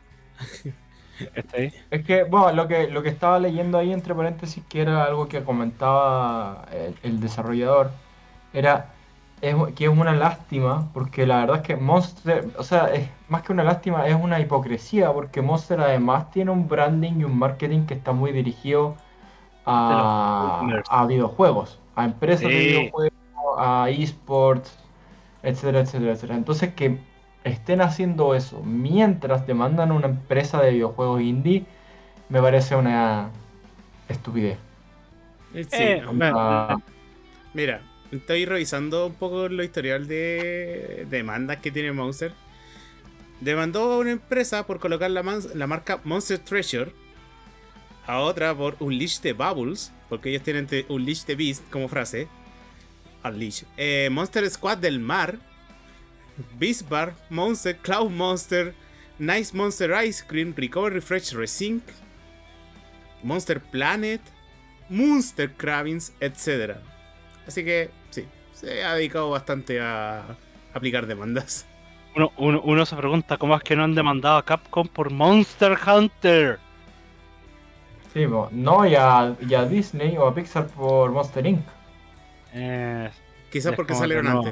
¿cachai? Es que, bueno, lo que, lo que estaba leyendo ahí entre paréntesis, que era algo que comentaba el, el desarrollador, era es, que es una lástima, porque la verdad es que Monster, o sea, es más que una lástima, es una hipocresía, porque Monster además tiene un branding y un marketing que está muy dirigido De los a, gamers. a videojuegos, a empresas de Sí. videojuegos, a esports, etcétera, etcétera, etcétera. Entonces que estén haciendo eso mientras demandan a una empresa de videojuegos indie, me parece una estupidez. Sí. Eh, bueno, Onda, Mira, estoy revisando un poco lo historial de demandas que tiene Monster. Demandó a una empresa por colocar la, man- la marca Monster Treasure, a otra por Unleash the Bubbles, porque ellos tienen te- Unleash the Beast como frase. Unleash. Eh, Monster Squad del Mar, Beast Bar, Monster, Cloud Monster, Nice Monster Ice Cream, Recover, Refresh, Resync, Monster Planet, Monster Cravings, etcétera. Así que sí, se ha dedicado bastante a aplicar demandas. uno, uno, uno se pregunta cómo es que no han demandado a Capcom por Monster Hunter. sí, po, no, y a, y a Disney o a Pixar por Monster incorporated. Eh, Quizás Es porque como que salieron no. antes.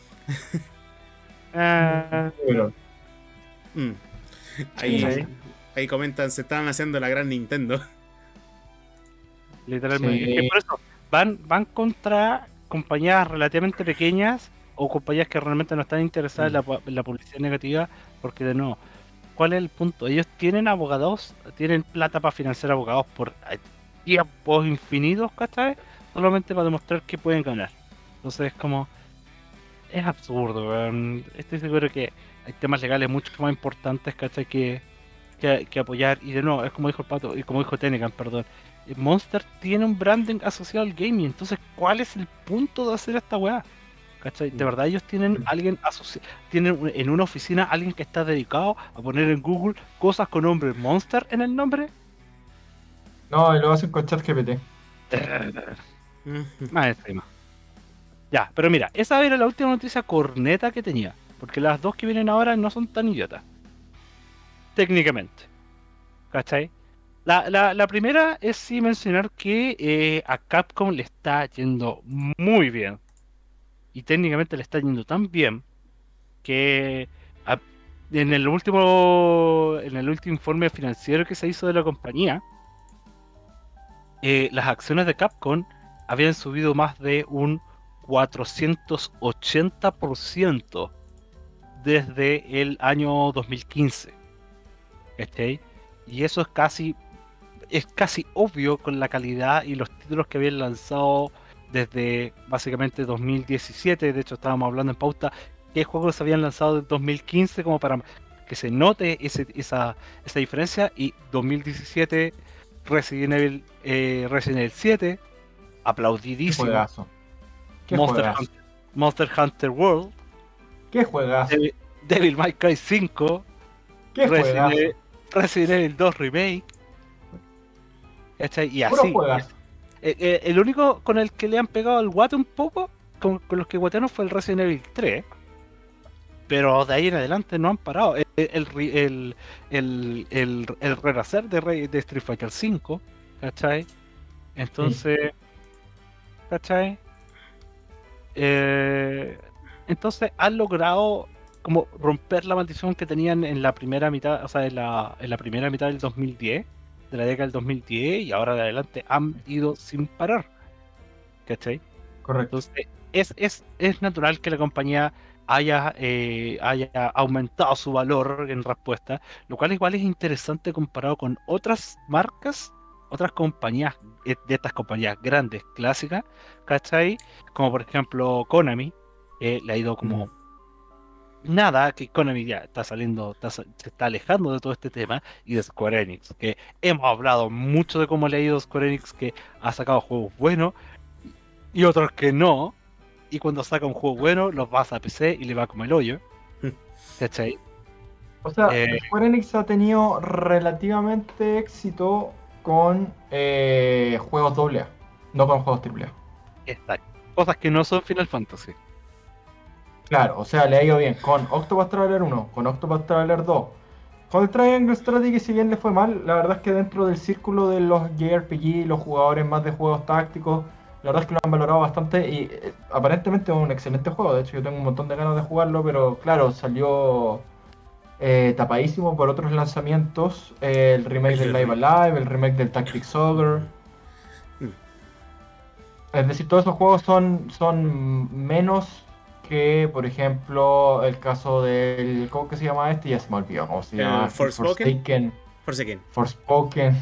eh, Pero, Mm. Ahí, Sí. ahí comentan, se estaban haciendo la gran Nintendo. literalmente. Sí. Es que por eso van, van contra compañías relativamente pequeñas o compañías que realmente no están interesadas en, la, pu- en la publicidad negativa, porque de nuevo, ¿cuál es el punto? Ellos tienen abogados, tienen plata para financiar abogados por tiempos infinitos, ¿cachai? Solamente para demostrar que pueden ganar. Entonces es como... Es absurdo, weón. Estoy seguro que hay temas legales mucho más importantes, ¿cachai? Que, que, que apoyar. Y de nuevo, es como dijo el Pato, y como dijo Tenecan, perdón. eh, Monster tiene un branding asociado al gaming, entonces, ¿cuál es el punto de hacer esta weá? ¿Cachai? De verdad ellos tienen alguien asoci- tienen un- en una oficina alguien que está dedicado a poner en Google cosas con nombre Monster en el nombre. No, y lo hacen con ChatGPT. Ujú. Más encima. Ya, pero mira, esa era la última noticia corneta que tenía. Porque las dos que vienen ahora no son tan idiotas. Técnicamente. ¿Cachai? La, la, la primera es sí mencionar que eh, a Capcom le está yendo muy bien. Y técnicamente le está yendo tan bien que a- en el último en el último informe financiero que se hizo de la compañía, eh, las acciones de Capcom habían subido más de un cuatrocientos ochenta por ciento desde el año dos mil quince. ¿Cachai? Y eso es casi es casi obvio con la calidad y los títulos que habían lanzado desde básicamente dos mil diecisiete. De hecho, estábamos hablando en pauta qué juegos se habían lanzado en dos mil quince como para que se note ese- esa, esa diferencia. Y dos mil diecisiete, Resident Evil, eh, Resident Evil siete, Qué aplaudidísimo. juegazo. Qué Monster juegazo. Hunter, Monster Hunter World, Qué juegazo. Devil, Devil May Cry cinco, Qué Resident juegazo. Evil, Resident Evil dos Remake, ¿cachai? Y Puro así. juegazo. Eh, eh, el único con el que le han pegado al guate un poco, con, con los que guatearon fue el Resident Evil tres, pero de ahí en adelante no han parado. El, el, el, el, el, el- el renacer de, Re- de Street Fighter cinco, ¿cachai? Entonces, ¿cachai? Eh, entonces han logrado como romper la maldición que tenían en la primera mitad, o sea, en la, en la primera mitad del dos mil diez, de la década del dos mil diez, y ahora de adelante han ido sin parar, ¿cachai? Correcto. Entonces, es, es, es natural que la compañía haya, eh, haya aumentado su valor en respuesta, lo cual igual es interesante comparado con otras marcas, otras compañías, eh, de estas compañías grandes, clásicas, ¿cachai? Como por ejemplo Konami, eh, le ha ido como nada, que Konami ya está saliendo, está sa- se está alejando de todo este tema, y de Square Enix, que hemos hablado mucho de cómo le ha ido a Square Enix, que ha sacado juegos buenos y otros que no, y cuando saca un juego bueno, los pasa a P C y le va como el hoyo. ¿Cachai? O sea, Eh, Square Enix ha tenido relativamente éxito con eh, juegos doble A, no con juegos triple A. exacto. Cosas que no son Final Fantasy. Claro, o sea, le ha ido bien con Octopath Traveler uno, con Octopath Traveler dos. Con el Triangle Strategy, si bien le fue mal, la verdad es que dentro del círculo de los J R P G, los jugadores más de juegos tácticos, la verdad es que lo han valorado bastante y eh, aparentemente es un excelente juego. De hecho, yo tengo un montón de ganas de jugarlo, pero claro, salió eh, tapadísimo por otros lanzamientos. eh, el remake El del de Live Alive, el remake del Tactics Ogre. Es decir, todos esos juegos son, son menos que, por ejemplo, el caso del... ¿Cómo que se llama este? Ya se me olvidó. ¿Cómo se ¿El llama? Forspoken? Forsaken. Forsaken. Forspoken.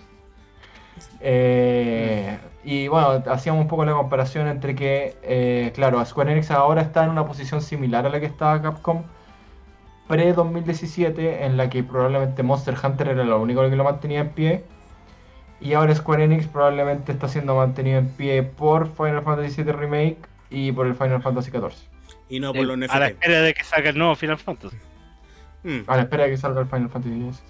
Eh, y bueno, hacíamos un poco la comparación entre que, eh, claro, Square Enix ahora está en una posición similar a la que estaba Capcom pre-dos mil diecisiete, en la que probablemente Monster Hunter era lo único que lo mantenía en pie. Y ahora Square Enix probablemente está siendo mantenido en pie por Final Fantasy siete Remake y por el Final Fantasy catorce. Y no por los Eh, a la N F T. espera de que salga el nuevo Final Fantasy. Mm. A la espera de que salga el Final Fantasy diez.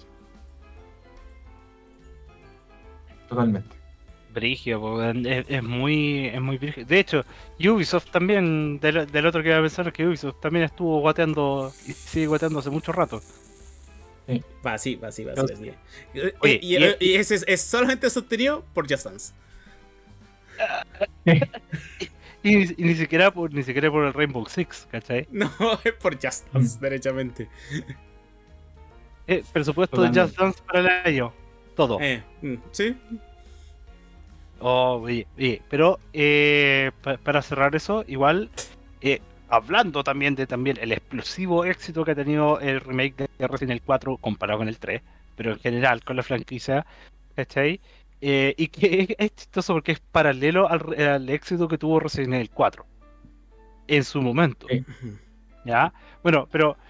Totalmente. Brigio, po, weón, es, es muy, es muy brigio. De hecho, Ubisoft también, del, del otro que iba a pensar, que Ubisoft también estuvo guateando y sigue guateando hace mucho rato. Sí. Va así, va así, va así. Entonces, va así. Eh, oye, y, y- y ese es, es solamente sostenido por Just Dance. Y, ni- y ni siquiera por, ni siquiera por el Rainbow Six, ¿cachai? No, es por Just Dance, derechamente. Eh, presupuesto de Totalmente. Just Dance para el año. Todo. Eh, mm, sí. Oh, oye, oye, pero eh, pa- para cerrar eso, igual, eh, hablando también de también el explosivo éxito que ha tenido el remake de Resident Evil cuatro comparado con el tres, pero en general con la franquicia, ¿cachai? Eh, y que es, es chistoso porque es paralelo al, re- al éxito que tuvo Resident Evil cuatro en su momento, Sí. ¿ya? Bueno, pero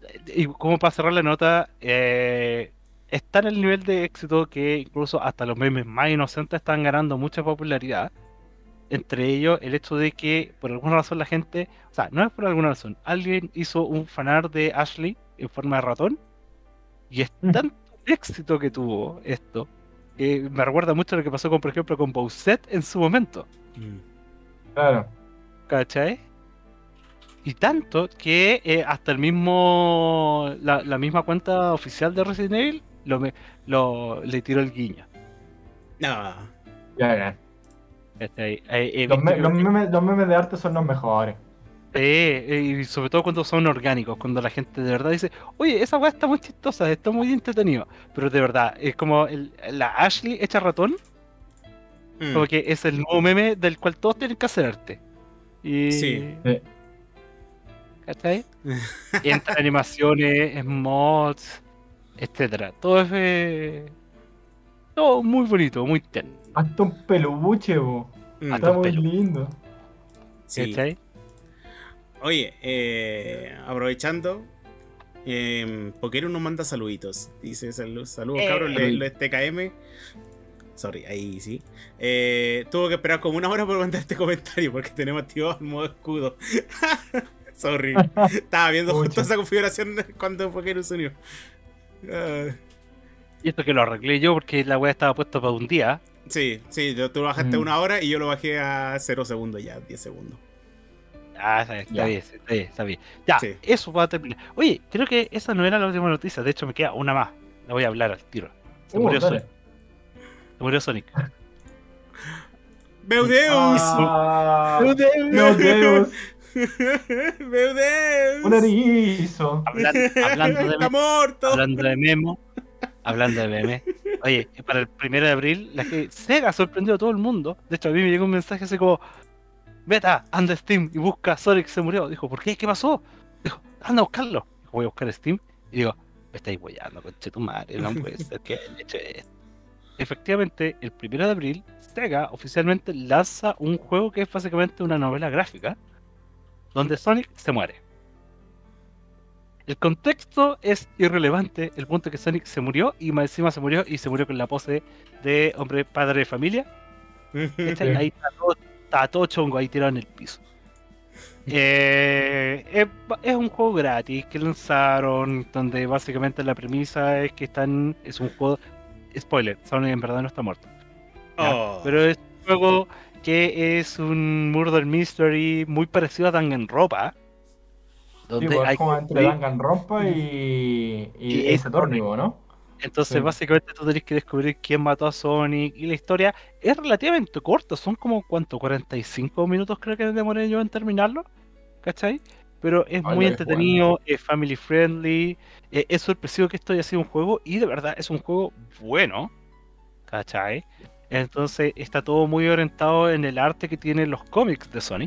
y como para cerrar la nota, eh, está en el nivel de éxito que incluso hasta los memes más inocentes están ganando mucha popularidad. Entre ellos, el hecho de que por alguna razón la gente, o sea, no es por alguna razón, alguien hizo un fanart de Ashley en forma de ratón y es tanto el éxito que tuvo esto, que me recuerda mucho a lo que pasó con, por ejemplo, con Bowsette en su momento, Mm. Claro. ¿cachai? Y tanto que eh, hasta el mismo, la, la misma cuenta oficial de Resident Evil lo, me- lo- le tiró el guiño. No. Ya, ya. ¿Cachai? He, he Los, visto me- que, los memes, los memes de arte son los mejores. eh, eh, y sobre todo cuando son orgánicos, cuando la gente de verdad dice, oye, esa weá está muy chistosa, está muy entretenido. Pero de verdad, es como el- la Ashley hecha ratón, como Mm. que es el nuevo meme del cual todos tienen que hacer arte. Y, Sí. Sí. ¿cachai? Y entre animaciones, mods, etcétera. Todo es eh, todo muy bonito, muy tierno. Hasta un peluche, bo. Mm. Hasta Está un muy pelo. lindo. Sí. ¿Cachai? Oye, eh, aprovechando, eh, Pokémon nos manda saluditos. Dice saludos, saludos Eh. cabros, le- los T K M. Sorry, ahí sí. Eh, tuvo que esperar como una hora por mandar este comentario porque tenemos activado el modo escudo. Sorry. Estaba viendo justo Pucha. esa configuración cuando Pokémon se unió. Ah, Y esto que lo arreglé yo porque la weá estaba puesta para un día. sí, sí, yo- tú lo bajaste Mm. una hora y yo lo bajé a cero segundos ya, diez segundos. Ah, está, está Ya. bien, está bien, está bien. Ya, Sí. eso va a terminar. Oye, creo que esa no era la última noticia. De hecho, me queda una más. La voy a hablar al tiro. Se Uh, murió dale. Sonic. Se murió Sonic. ¡Beudeus! Ah, ¡Beudeus! Meu Deus. ¡Beudeus! Un erizo. Hablan- hablando de ¡Está me- muerto! hablando de Memo, hablando de meme. Oye, para el primero de abril, la que Sega sorprendió a todo el mundo. De hecho, a mí me llegó un mensaje así como: Beta, anda a Steam y busca Sonic se murió. Dijo, ¿por qué? ¿Qué pasó? Dijo, anda a buscarlo. Dijo, voy a buscar Steam. Y digo, me estáis guayando, conche tu madre, no puede ser que hayan hecho esto. Efectivamente, el primero de abril, Sega oficialmente lanza un juego que es básicamente una novela gráfica donde Sonic se muere. El contexto es irrelevante, el punto es que Sonic se murió y más encima se murió y se murió con la pose de hombre padre de familia. ¿Cachai? Sí. Ahí está todo, está todo chongo ahí tirado en el piso. Eh, es, es un juego gratis que lanzaron donde básicamente la premisa es que están es un juego spoiler, Sonic en verdad no está muerto, ¿ya? Oh. Pero es un juego que es un murder mystery muy parecido a Danganronpa, Sí, donde pues, hay es como que entre descubrir- Danganronpa y, y, Y ese Ace Tórnigo, ¿no? entonces Sí. básicamente tú tenés que descubrir quién mató a Sonic y la historia es relativamente corta, son como cuánto, cuarenta y cinco minutos creo que demoré yo en terminarlo, ¿cachai? Pero es Hola, muy es entretenido, es family friendly, eh, es sorpresivo que esto haya sido un juego y de verdad es un juego bueno, ¿cachai? Entonces está todo muy orientado en el arte que tienen los cómics de Sonic.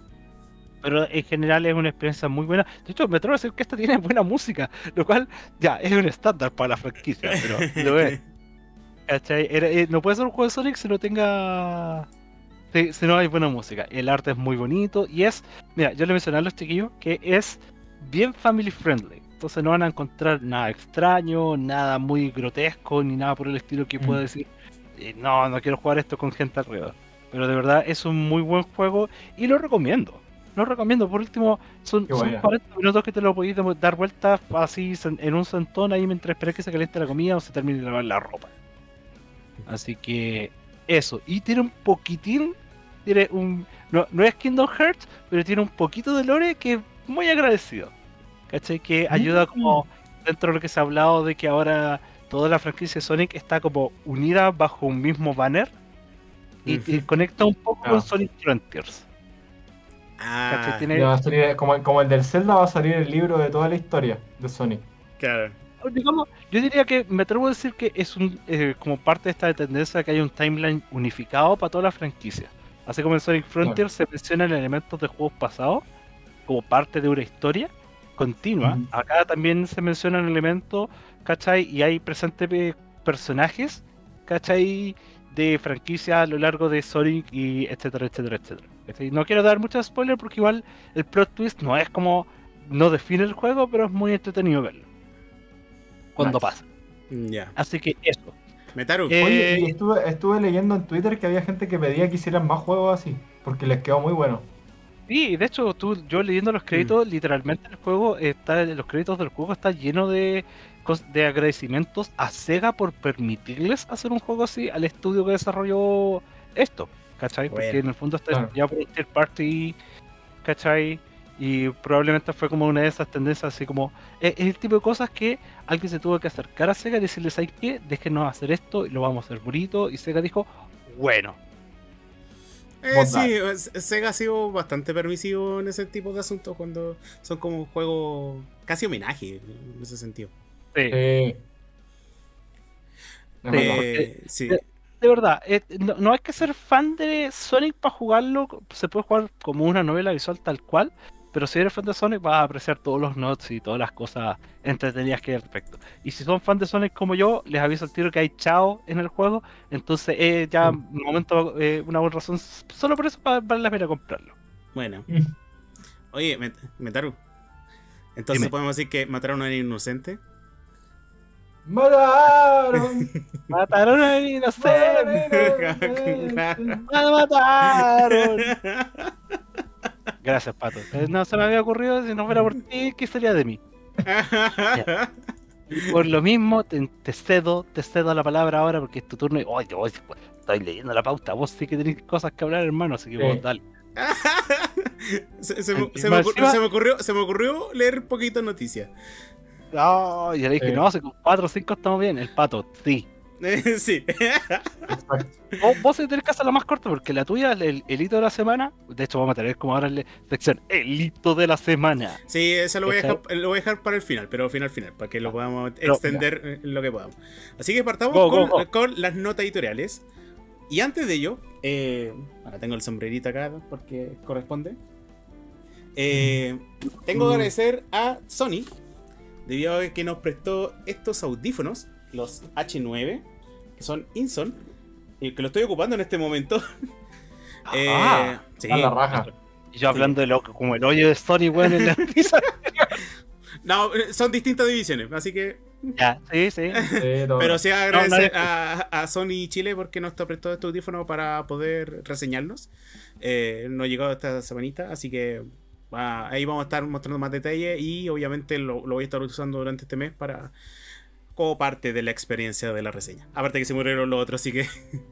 Pero en general es una experiencia muy buena. De hecho, me atrevo a decir que esta tiene buena música, lo cual ya es un estándar para la franquicia, pero lo es. ¿Cachai? Era- eh, no puede ser un juego de Sonic si no tenga. Si, si no hay buena música. El arte es muy bonito y es. Mira, yo le mencioné a los chiquillos que es bien family friendly. Entonces no van a encontrar nada extraño, nada muy grotesco, ni nada por el estilo que pueda Mm. decir, eh, no, no quiero jugar esto con gente alrededor. Pero de verdad es un muy buen juego y lo recomiendo. Lo recomiendo. Por último, son, Qué son buena. cuarenta minutos que te lo podéis demo- dar vueltas así sen- en un sentón ahí mientras esperas que se caliente la comida o se termine de lavar la ropa. Así que eso. Y tiene un poquitín, tiene un no, no es Kingdom Hearts, pero tiene un poquito de lore que es muy agradecido. ¿Cachai? Que ayuda como dentro de lo que se ha hablado de que ahora toda la franquicia de Sonic está como unida bajo un mismo banner y, y Ujú. conecta un poco Ah. con Sonic Frontiers. Ah, ¿Cachai? Tiene- Ya va a salir, como, como el del Zelda, va a salir el libro de toda la historia de Sonic. claro. digamos, yo diría que me atrevo a decir que es un eh, como parte de esta tendencia que hay un timeline unificado para toda la franquicia. Así como en Sonic Frontiers se mencionan elementos de juegos pasados como parte de una historia continua, Ujú. acá también se mencionan elementos, ¿cachai? Y hay presentes eh, personajes, ¿cachai? De franquicia a lo largo de Sonic y etcétera, etcétera, etcétera. ¿Cachai? No quiero dar muchos spoilers porque igual el plot twist no es como no define el juego, pero es muy entretenido verlo cuando Nice. pasa. Ya. Así que eso. Metaru. Eh, Oye, y estuve, estuve leyendo en Twitter que había gente que pedía que hicieran más juegos así, porque les quedó muy bueno. Sí, de hecho, tú, yo leyendo los créditos, literalmente el juego está, los créditos del juego está lleno de, cos- de agradecimientos a Sega por permitirles hacer un juego así al estudio que desarrolló esto, ¿cachai? Porque Bueno, en el fondo está claro. ya por un third party, ¿cachai? Y probablemente fue como una de esas tendencias así como, es, es el tipo de cosas que alguien se tuvo que acercar a Sega y decirle, ¿sabes qué? Déjenos hacer esto y lo vamos a hacer bonito, y Sega dijo, bueno. Eh, Vos sí, dale. es- Sega ha sido bastante permisivo en ese tipo de asuntos cuando son como juegos casi homenaje en ese sentido. Sí. Sí. Es Sí, verdad. Eh, sí. de- De verdad, eh, no, no hay que ser fan de Sonic para jugarlo, se puede jugar como una novela visual tal cual, pero si eres fan de Sonic vas a apreciar todos los nods y todas las cosas entretenidas que hay al respecto. Y si son fan de Sonic como yo, les aviso al tiro que hay Chao en el juego, entonces eh, ya Sí. un momento, eh, una buena razón, s- solo por eso va- vale la pena comprarlo. Bueno. Mm. Oye, Met- Metaru. Entonces Dime. podemos decir que mataron a un inocente. ¡Mataron! ¡Mataron a un inocente! ¡Me mataron! Gracias, Pato. Eh, No se me había ocurrido, si no fuera por ti, ¿qué sería de mí? Y por lo mismo, te, te cedo, te cedo la palabra ahora porque es tu turno. Y, oye, oye, pues, estoy leyendo la pauta. Vos sí que tenéis cosas que hablar, hermano, así que Sí. vos dale. se, se me, Y se me más ocur- encima- se me ocurrió, se me ocurrió leer poquito noticias. No, yo le dije, Sí. no, si con cuatro o cinco estamos bien. El Pato, sí. Sí. Exacto. Vos, vos sí tenés que hacer la más corta porque la tuya, el, el hito de la semana. De hecho, vamos a tener como ahora la sección, el hito de la semana. Sí, eso lo voy, a ¿Cachai? dejar, lo voy a dejar para el final, pero final final, para que lo podamos Pero, extender eh, lo que podamos. Así que partamos Go, con, go, go. con las notas editoriales. Y antes de ello, eh, ahora tengo el sombrerito acá porque corresponde. Eh, tengo que agradecer a Sony, debido a que nos prestó estos audífonos, los H nueve, que son Inson, y que lo estoy ocupando en este momento. Eh, Ah, sí. A la raja. Y yo hablando de lo como el hoyo de Sony, weón, en la noticia. No, eh, son distintas divisiones, así que. Ya, sí, sí. Sí, todo. Pero sí agradecer no, no, a, a Sony Chile porque nos está prestado este audífono para poder reseñarnos. Eh, nos llegó esta semanita, así que ah, ahí vamos a estar mostrando más detalles y obviamente lo, lo voy a estar usando durante este mes para como parte de la experiencia de la reseña. Aparte que se murieron los otros, así que...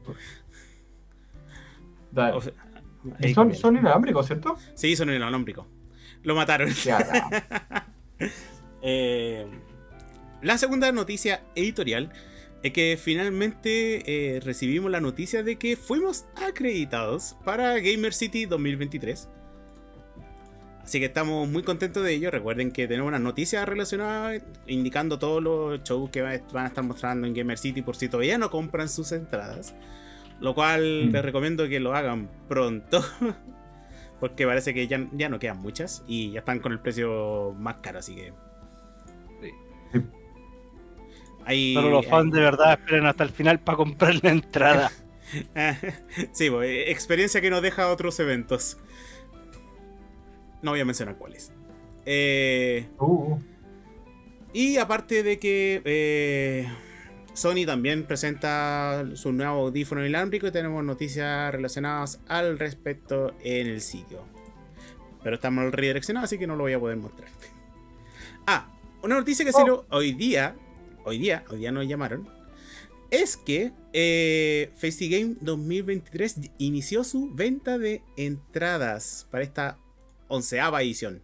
Dale. o sea, Y ahí son, cambian. son inalámbricos, ¿cierto? Sí, son inalámbricos. Lo mataron. Ya, ya. Eh, la segunda noticia editorial es que finalmente eh, recibimos la noticia de que fuimos acreditados para Gamer City dos mil veintitrés. Así que estamos muy contentos de ello. Recuerden que tenemos una noticia relacionada indicando todos los shows que va- van a estar mostrando en Gamer City por si todavía no compran sus entradas. Lo cual Mm. les recomiendo que lo hagan pronto. Porque parece que ya, ya no quedan muchas y ya están con el precio más caro, así que... Sí. Ahí, Solo los fans de verdad esperen hasta el final para comprar la entrada. Sí, pues, eh, experiencia que nos deja otros eventos. No voy a mencionar cuáles. Eh, Uh, y aparte de que eh, Sony también presenta su nuevo audífono inalámbrico y tenemos noticias relacionadas al respecto en el sitio. Pero está mal redireccionado, así que no lo voy a poder mostrar. Ah, una noticia que Oh. salió hoy día, hoy día, hoy día nos llamaron, es que eh, FestiGame dos mil veintitrés inició su venta de entradas para esta onceava edición.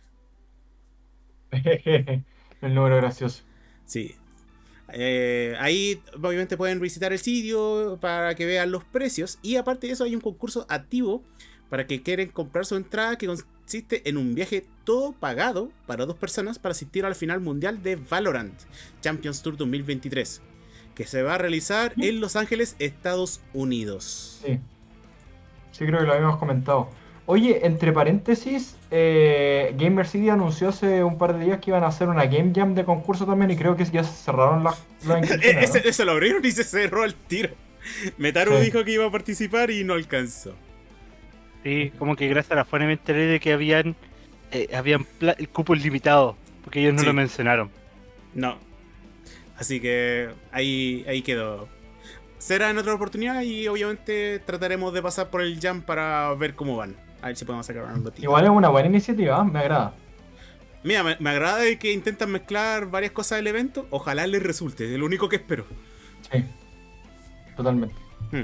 el número gracioso. Sí. Eh, ahí obviamente pueden visitar el sitio para que vean los precios. Y aparte de eso hay un concurso activo para que quieren comprar su entrada, que consiste en un viaje todo pagado para dos personas para asistir al final mundial de Valorant Champions Tour dos mil veintitrés, que se va a realizar en Los Ángeles, Estados Unidos. Sí. Sí, creo que lo habíamos comentado. Oye, entre paréntesis, eh, Gamer City anunció hace un par de días que iban a hacer una Game Jam de concurso también y creo que ya se cerraron las, las inscripciones, ¿no? Ese, ese lo abrieron y se cerró al tiro. Metaru Sí. dijo que iba a participar y no alcanzó. Sí, como que gracias a la fuente me enteré de que habían eh, habían pla- cupos limitados, porque ellos no Sí. lo mencionaron. No. Así que ahí, ahí quedó. Será en otra oportunidad y obviamente trataremos de pasar por el jam para ver cómo van. A ver si podemos sacar una notita. Igual es una buena iniciativa, ¿eh? Me agrada. Mira, me, me agrada de que intentan mezclar varias cosas del evento. Ojalá les resulte, es lo único que espero. Sí. Totalmente. Hmm.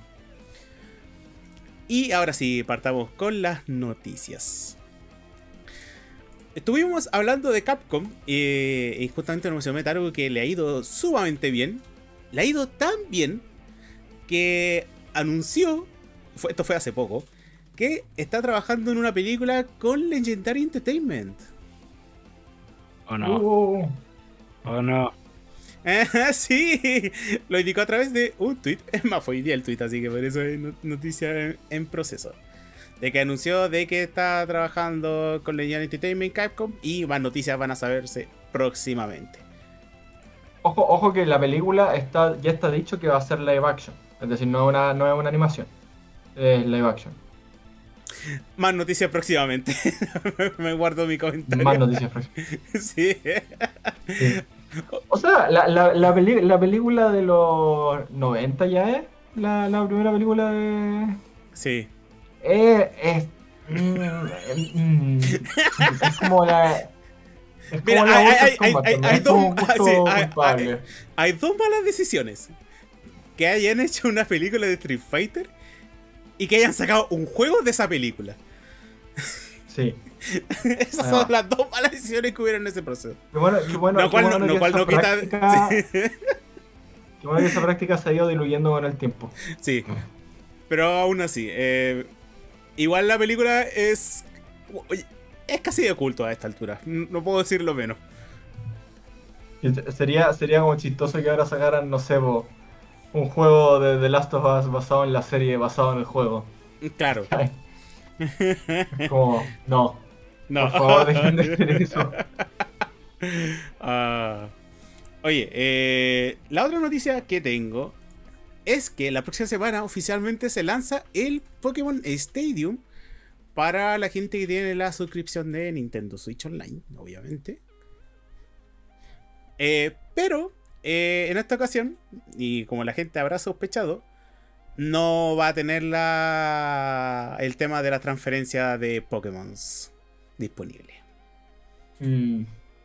Y ahora sí, partamos con las noticias. Estuvimos hablando de Capcom eh, y justamente nos mencionó algo que le ha ido sumamente bien. Le ha ido tan bien que anunció, fue, esto fue hace poco, que está trabajando en una película con Legendary Entertainment. ¿O no? Uh, ¿O no? Sí, lo indicó a través de un tweet. Es más, fue hoy día el tweet, así que por eso es no- noticia en, en proceso. De que anunció de que está trabajando con Legendary Entertainment Capcom y más noticias van a saberse próximamente. Ojo, ojo que la película está, ya está dicho que va a ser live action. Es decir, no es una, no es una animación. Es live action. Más noticias próximamente. Me guardo mi comentario. Más noticias próximas. Sí. Sí. O sea, la, la, la, peli- la película de los noventa ya es la, la primera película de... Sí. Eh, es, mm, mm, es como la... Es como Mira, la hay- Mortal hay- hay- Kombat hay- también, hay es como dos- un ah, gusto sí, hay- culpable. hay- Hay dos malas decisiones. Que hayan hecho una película de Street Fighter y que hayan sacado un juego de esa película. Sí. Esas Ah. son las dos malas decisiones que hubieron en ese proceso. Qué bueno, qué bueno, Lo qué cual no, bueno lo que cual esa no quita. práctica- Sí. qué bueno que esa práctica se ha ido diluyendo con el tiempo. Sí. Pero aún así, eh, igual la película es. Oye, es casi de culto a esta altura. No puedo decirlo menos. Y se- Sería, sería como chistoso que ahora sacaran, no sé, po, un juego de The Last of Us basado en la serie, basado en el juego. Claro. Ay. Como, no, No. por favor, dejen de hacer eso. Ah. Oye, eh, la otra noticia que tengo es que la próxima semana oficialmente se lanza el Pokémon Stadium para la gente que tiene la suscripción de Nintendo Switch Online, obviamente. Eh, pero eh, en esta ocasión, y como la gente habrá sospechado, no va a tener la, el tema de la transferencia de Pokémon disponible. Mm.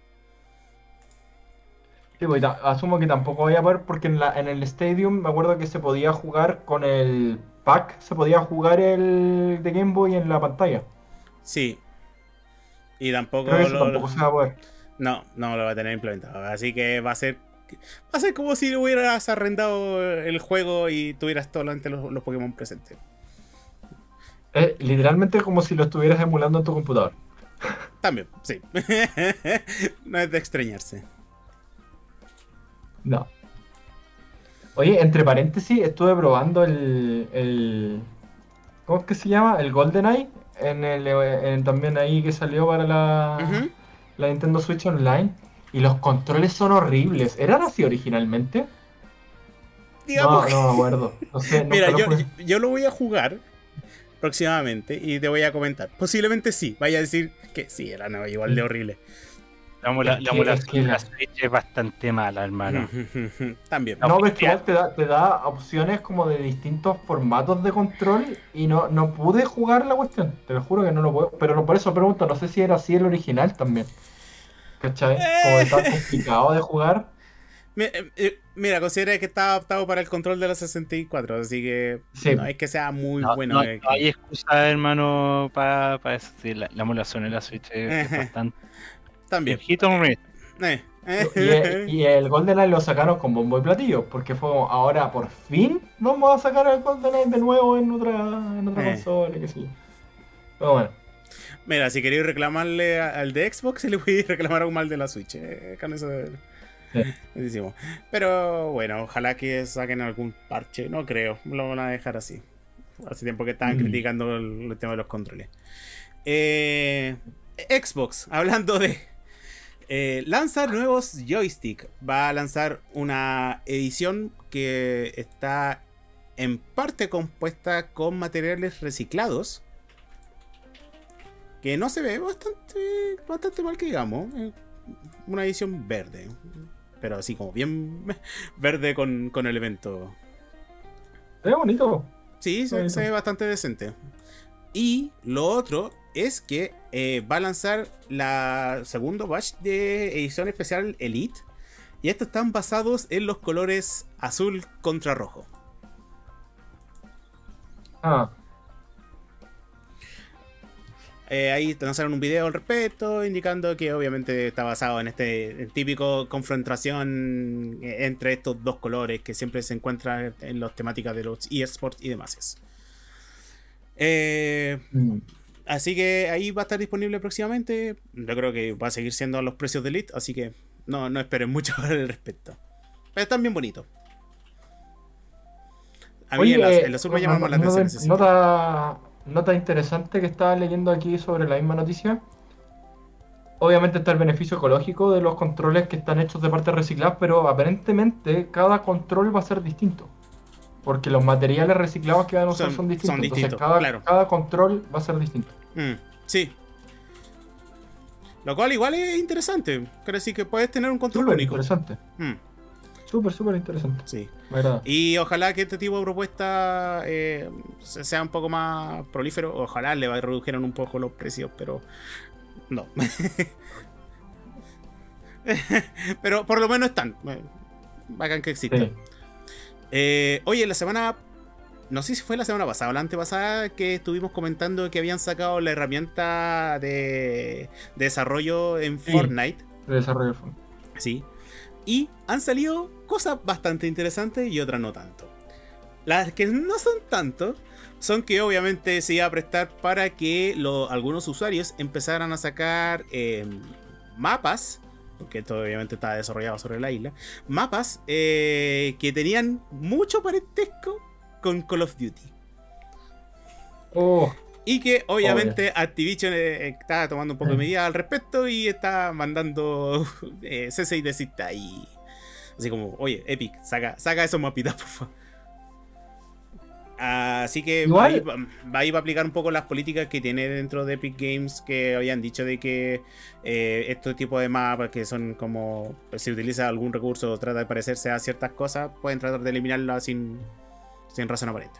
Sí, pues, ta- asumo que tampoco voy a poder, porque en, la, en el Stadium me acuerdo que se podía jugar con el pack, se podía jugar el de Game Boy en la pantalla. Sí. Y tampoco, Creo que eso lo- tampoco se va a poder. no, no lo va a tener implementado. Así que va a ser va a ser como si hubieras arrendado el juego y tuvieras solamente los, los Pokémon presentes. Es literalmente como si lo estuvieras emulando en tu computador. También, sí. No es de extrañarse. No. Oye, entre paréntesis, estuve probando el, el ¿cómo es que se llama? El GoldenEye en el en- también ahí que salió para la, Ujú. la Nintendo Switch Online y los controles son horribles. ¿Eran así originalmente? Digamos No, que- no me acuerdo. No sé, nunca Mira, lo yo, jugué. yo- yo lo voy a jugar próximamente y te voy a comentar. Posiblemente sí, vaya a decir que sí, era no, igual de horrible. La, emula- Es la que- emulación es que de la- la Switch es bastante mala, hermano. También. No, No, pero es que oficial. igual te da, te da opciones como de distintos formatos de control y no, no pude jugar la cuestión. Te lo juro que no lo puedo. Pero no, por eso pregunto, no sé si era así el original también. ¿Cachai? Como de tan complicado de jugar. Mi- eh, eh, Mira, considera que está adaptado para el control de la sesenta y cuatro, así que Sí. no es que sea muy No, bueno. no- eh, no hay excusa, hermano, para eso. Sí, la, la emulación en la Switch es, es bastante. También. Hit or miss. Eh, Y, eh. y el GoldenEye lo sacaron con bombo y platillo, porque fue como, ahora por fin vamos a sacar el GoldenEye de nuevo en otra, en otra Eh. consola, qué sé yo. Pero bueno, Mira, si queréis reclamarle a- al de Xbox, se le podéis reclamar aún mal de la Switch. eh, con eso Sí. decimos. Pero bueno, ojalá que saquen algún parche. No creo, lo van a dejar así. Hace tiempo que estaban Mm. criticando el, el tema de los controles. Eh, Xbox, hablando de... eh, lanza nuevos joystick. Va a lanzar una edición que está en parte compuesta con materiales reciclados. que no se ve bastante, bastante mal que digamos. eh, Una edición verde, pero así como bien verde con, con el evento. Es bonito. Sí, se, se ve bastante decente. Y lo otro es que eh, va a lanzar la segundo batch de edición especial Elite. Y estos están basados en los colores azul contra rojo. Ah, Eh, ahí lanzaron un video al respecto, indicando que obviamente está basado en este típico confrontación eh, entre estos dos colores que siempre se encuentran en las temáticas de los eSports y demás. Eh, mm. así que ahí va a estar disponible próximamente. Yo creo que va a seguir siendo a los precios de Elite, así que no, no esperen mucho al respecto. Pero están bien bonitos. A mí Oye, el, az- eh, el azul me no- llama más la no- atención. no- ese sí. nota, nota interesante que estaba leyendo aquí sobre la misma noticia. Obviamente está el beneficio ecológico de los controles que están hechos de partes recicladas, pero aparentemente cada control va a ser distinto. Porque los materiales reciclados que van a usar Son- son, distintos. son distintos, Entonces cada, claro. cada control va a ser distinto. Mm, sí. Lo cual igual es interesante. Quiere decir que puedes tener un control Súper único. interesante. Mm, Súper, súper interesante. sí. Me agrada. Y ojalá que este tipo de propuesta eh, se- sea un poco más prolífero. Ojalá le redujeran un poco los precios, pero no. Pero por lo menos están. Eh, Bacán que existan. Sí. Eh, oye, la semana. No sé si fue la semana pasada o la antepasada que estuvimos comentando que habían sacado la herramienta de, de desarrollo en Sí. Fortnite. De desarrollo de fondo. Sí. Y han salido cosas bastante interesantes y otras no tanto. Las que no son tanto son que obviamente se iba a prestar para que lo- algunos usuarios empezaran a sacar eh, mapas, porque esto obviamente está desarrollado sobre la isla, mapas eh, que tenían mucho parentesco con Call of Duty. Oh, Y que obviamente Activision eh, está tomando un poco de medidas al respecto y está mandando eh, C seis de cita ahí. Así como, oye, Epic, saca, saca esos mapitas, por favor. Así que va Igual- ahí, va, va ahí va a aplicar un poco las políticas que tiene dentro de Epic Games, que habían dicho de que eh, estos tipos de mapas que son como, pues, si utiliza algún recurso o trata de parecerse a ciertas cosas, pueden tratar de eliminarlas sin, sin razón aparente.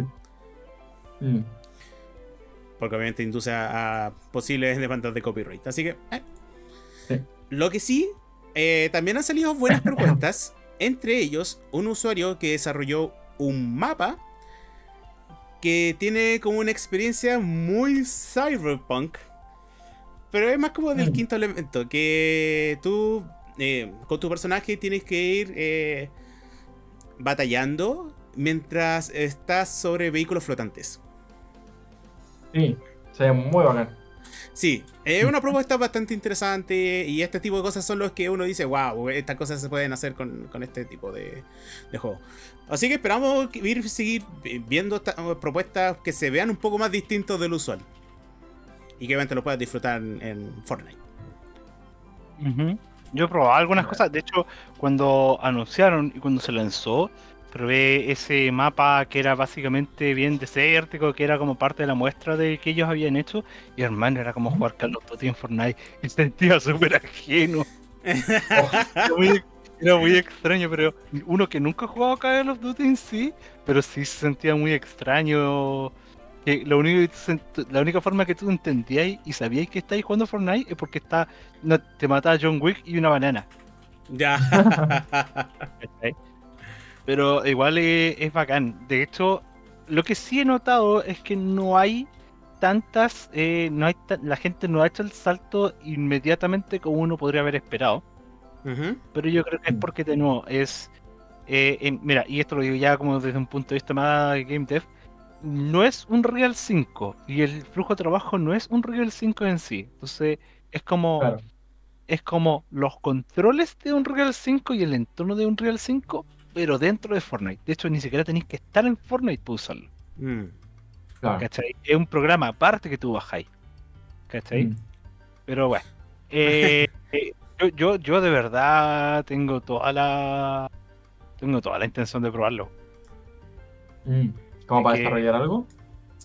mm. Porque obviamente induce a, a posibles demandas de copyright. Así que, eh. Sí. Lo que sí, eh, también han salido buenas propuestas. Entre ellos, un usuario que desarrolló un mapa que tiene como una experiencia muy cyberpunk. Pero es más como del Mm. quinto elemento. Que tú, eh, con tu personaje, tienes que ir eh, batallando mientras estás sobre vehículos flotantes. Sí, se ve muy bacán. Sí, es una propuesta bastante interesante y este tipo de cosas son los que uno dice, wow, estas cosas se pueden hacer con, con este tipo de, de juego. Así que esperamos que- ir, seguir viendo estas propuestas que se vean un poco más distintos del usual. Y que obviamente lo puedas disfrutar en, en Fortnite. Ujú. Yo he probado algunas cosas. De hecho, cuando anunciaron y cuando se lanzó, probé ese mapa que era básicamente bien desértico, que era como parte de la muestra de que ellos habían hecho. Y hermano, era como jugar Call of Duty en Fortnite. Y sentía súper ajeno. Era muy, era muy extraño, pero uno que nunca ha jugado Call of Duty en sí, pero sí se sentía muy extraño. Que lo único que tú sent- la única forma que tú entendíais y sabíais que estáis jugando Fortnite es porque está, no, te mata John Wick y una banana. Ya. ¿Cachai? Pero igual es, es bacán. De hecho, lo que sí he notado es que no hay tantas, eh, no hay ta- la gente no ha hecho el salto inmediatamente como uno podría haber esperado. Ujú. Pero yo creo que es porque de nuevo es, eh, en- mira, y esto lo digo ya como desde un punto de vista más de Game Dev, no es un Real cinco y el flujo de trabajo no es un Real cinco en sí. Entonces es como, Claro. es como los controles de un Real cinco y el entorno de un Real cinco, pero dentro de Fortnite. De hecho, ni siquiera tenéis que estar en Fortnite para usarlo. Mm. Claro. ¿Cachai? Es un programa aparte que tú bajáis. ¿Cachai? Mm. Pero bueno. eh, eh, yo, yo, yo de verdad tengo toda la. Tengo toda la intención de probarlo. Mm. ¿Cómo Es para que- desarrollar algo?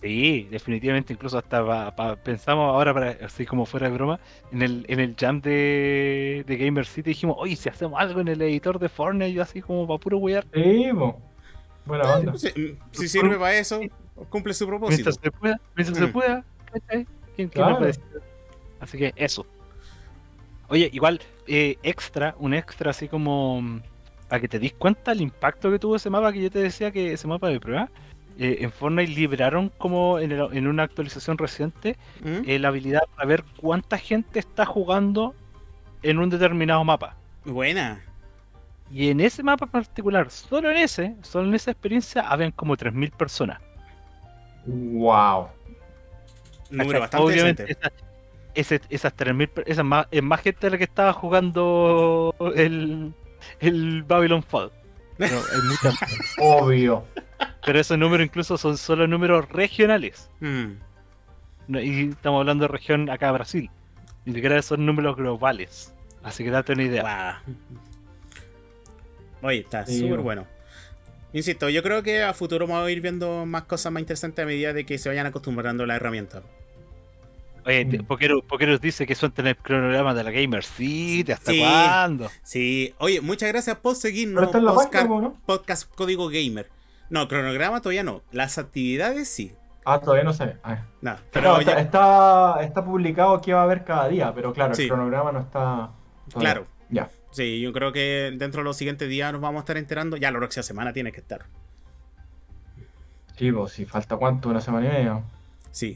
Sí, definitivamente, incluso hasta pa- pa- pensamos ahora, para, así como fuera de broma, en el, en el jam de, de Gamer City dijimos, oye, si hacemos algo en el editor de Fortnite, yo así como para puro wear. Sí, po. Buena onda. Si, si sirve para eso, cumple su propósito. Mientras se pueda, mientras se Mm. pueda, ¿cachai? ¿Quién, quién nos Claro. puede decir? Así que eso. Oye, igual, eh, extra, un extra así como mm, para que te dis cuenta el impacto que tuvo ese mapa que yo te decía que ese mapa de prueba. Eh, en Fortnite liberaron como en, el- en una actualización reciente ¿Mm? eh, la habilidad para ver cuánta gente está jugando en un determinado mapa. Buena. Y en ese mapa en particular, solo en ese, solo en esa experiencia, habían como tres mil personas. Wow. Número ¿Cachai? bastante Obviamente, decente. esa- ese- esas tres mil per- esa es más, es más gente de la que estaba jugando el, el Babylon Fall. Pero, hay mucha- Obvio. pero esos números incluso son solo números regionales. Mm. No- Y estamos hablando de región acá Brasil. Ni siquiera son números globales. Así que date una idea. Guau. Oye, está Sí, súper bo. bueno. Insisto, yo creo que a futuro vamos a ir viendo más cosas más interesantes a medida de que se vayan acostumbrando a la herramienta. Oye, te- Mm. Pokeros, Pokeros dice que suelten el cronograma de la Gamer City. ¿Hasta Sí. cuándo? Sí, oye, muchas gracias por Pero seguirnos. está en la Podcast, página, po, ¿no? podcast Código Gamer. No, cronograma todavía no. Las actividades sí. Ah, todavía no sé. Ah. No, Pero pero está, ya- está, está publicado que va a haber cada día, pero claro, Sí. el cronograma no está. todavía. Claro. Ya. Sí, yo creo que dentro de los siguientes días nos vamos a estar enterando. Ya la próxima semana tiene que estar. Sí, pues si falta cuánto, una semana y media. Sí.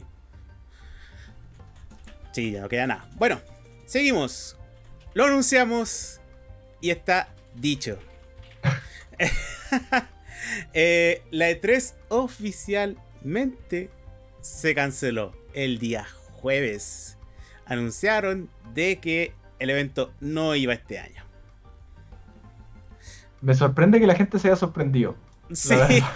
Sí, ya no queda nada. Bueno, seguimos. Lo anunciamos y está dicho. Eh, la E tres oficialmente se canceló el día jueves. Anunciaron de que el evento no iba este año. Me sorprende que la gente se haya sorprendido. Sí.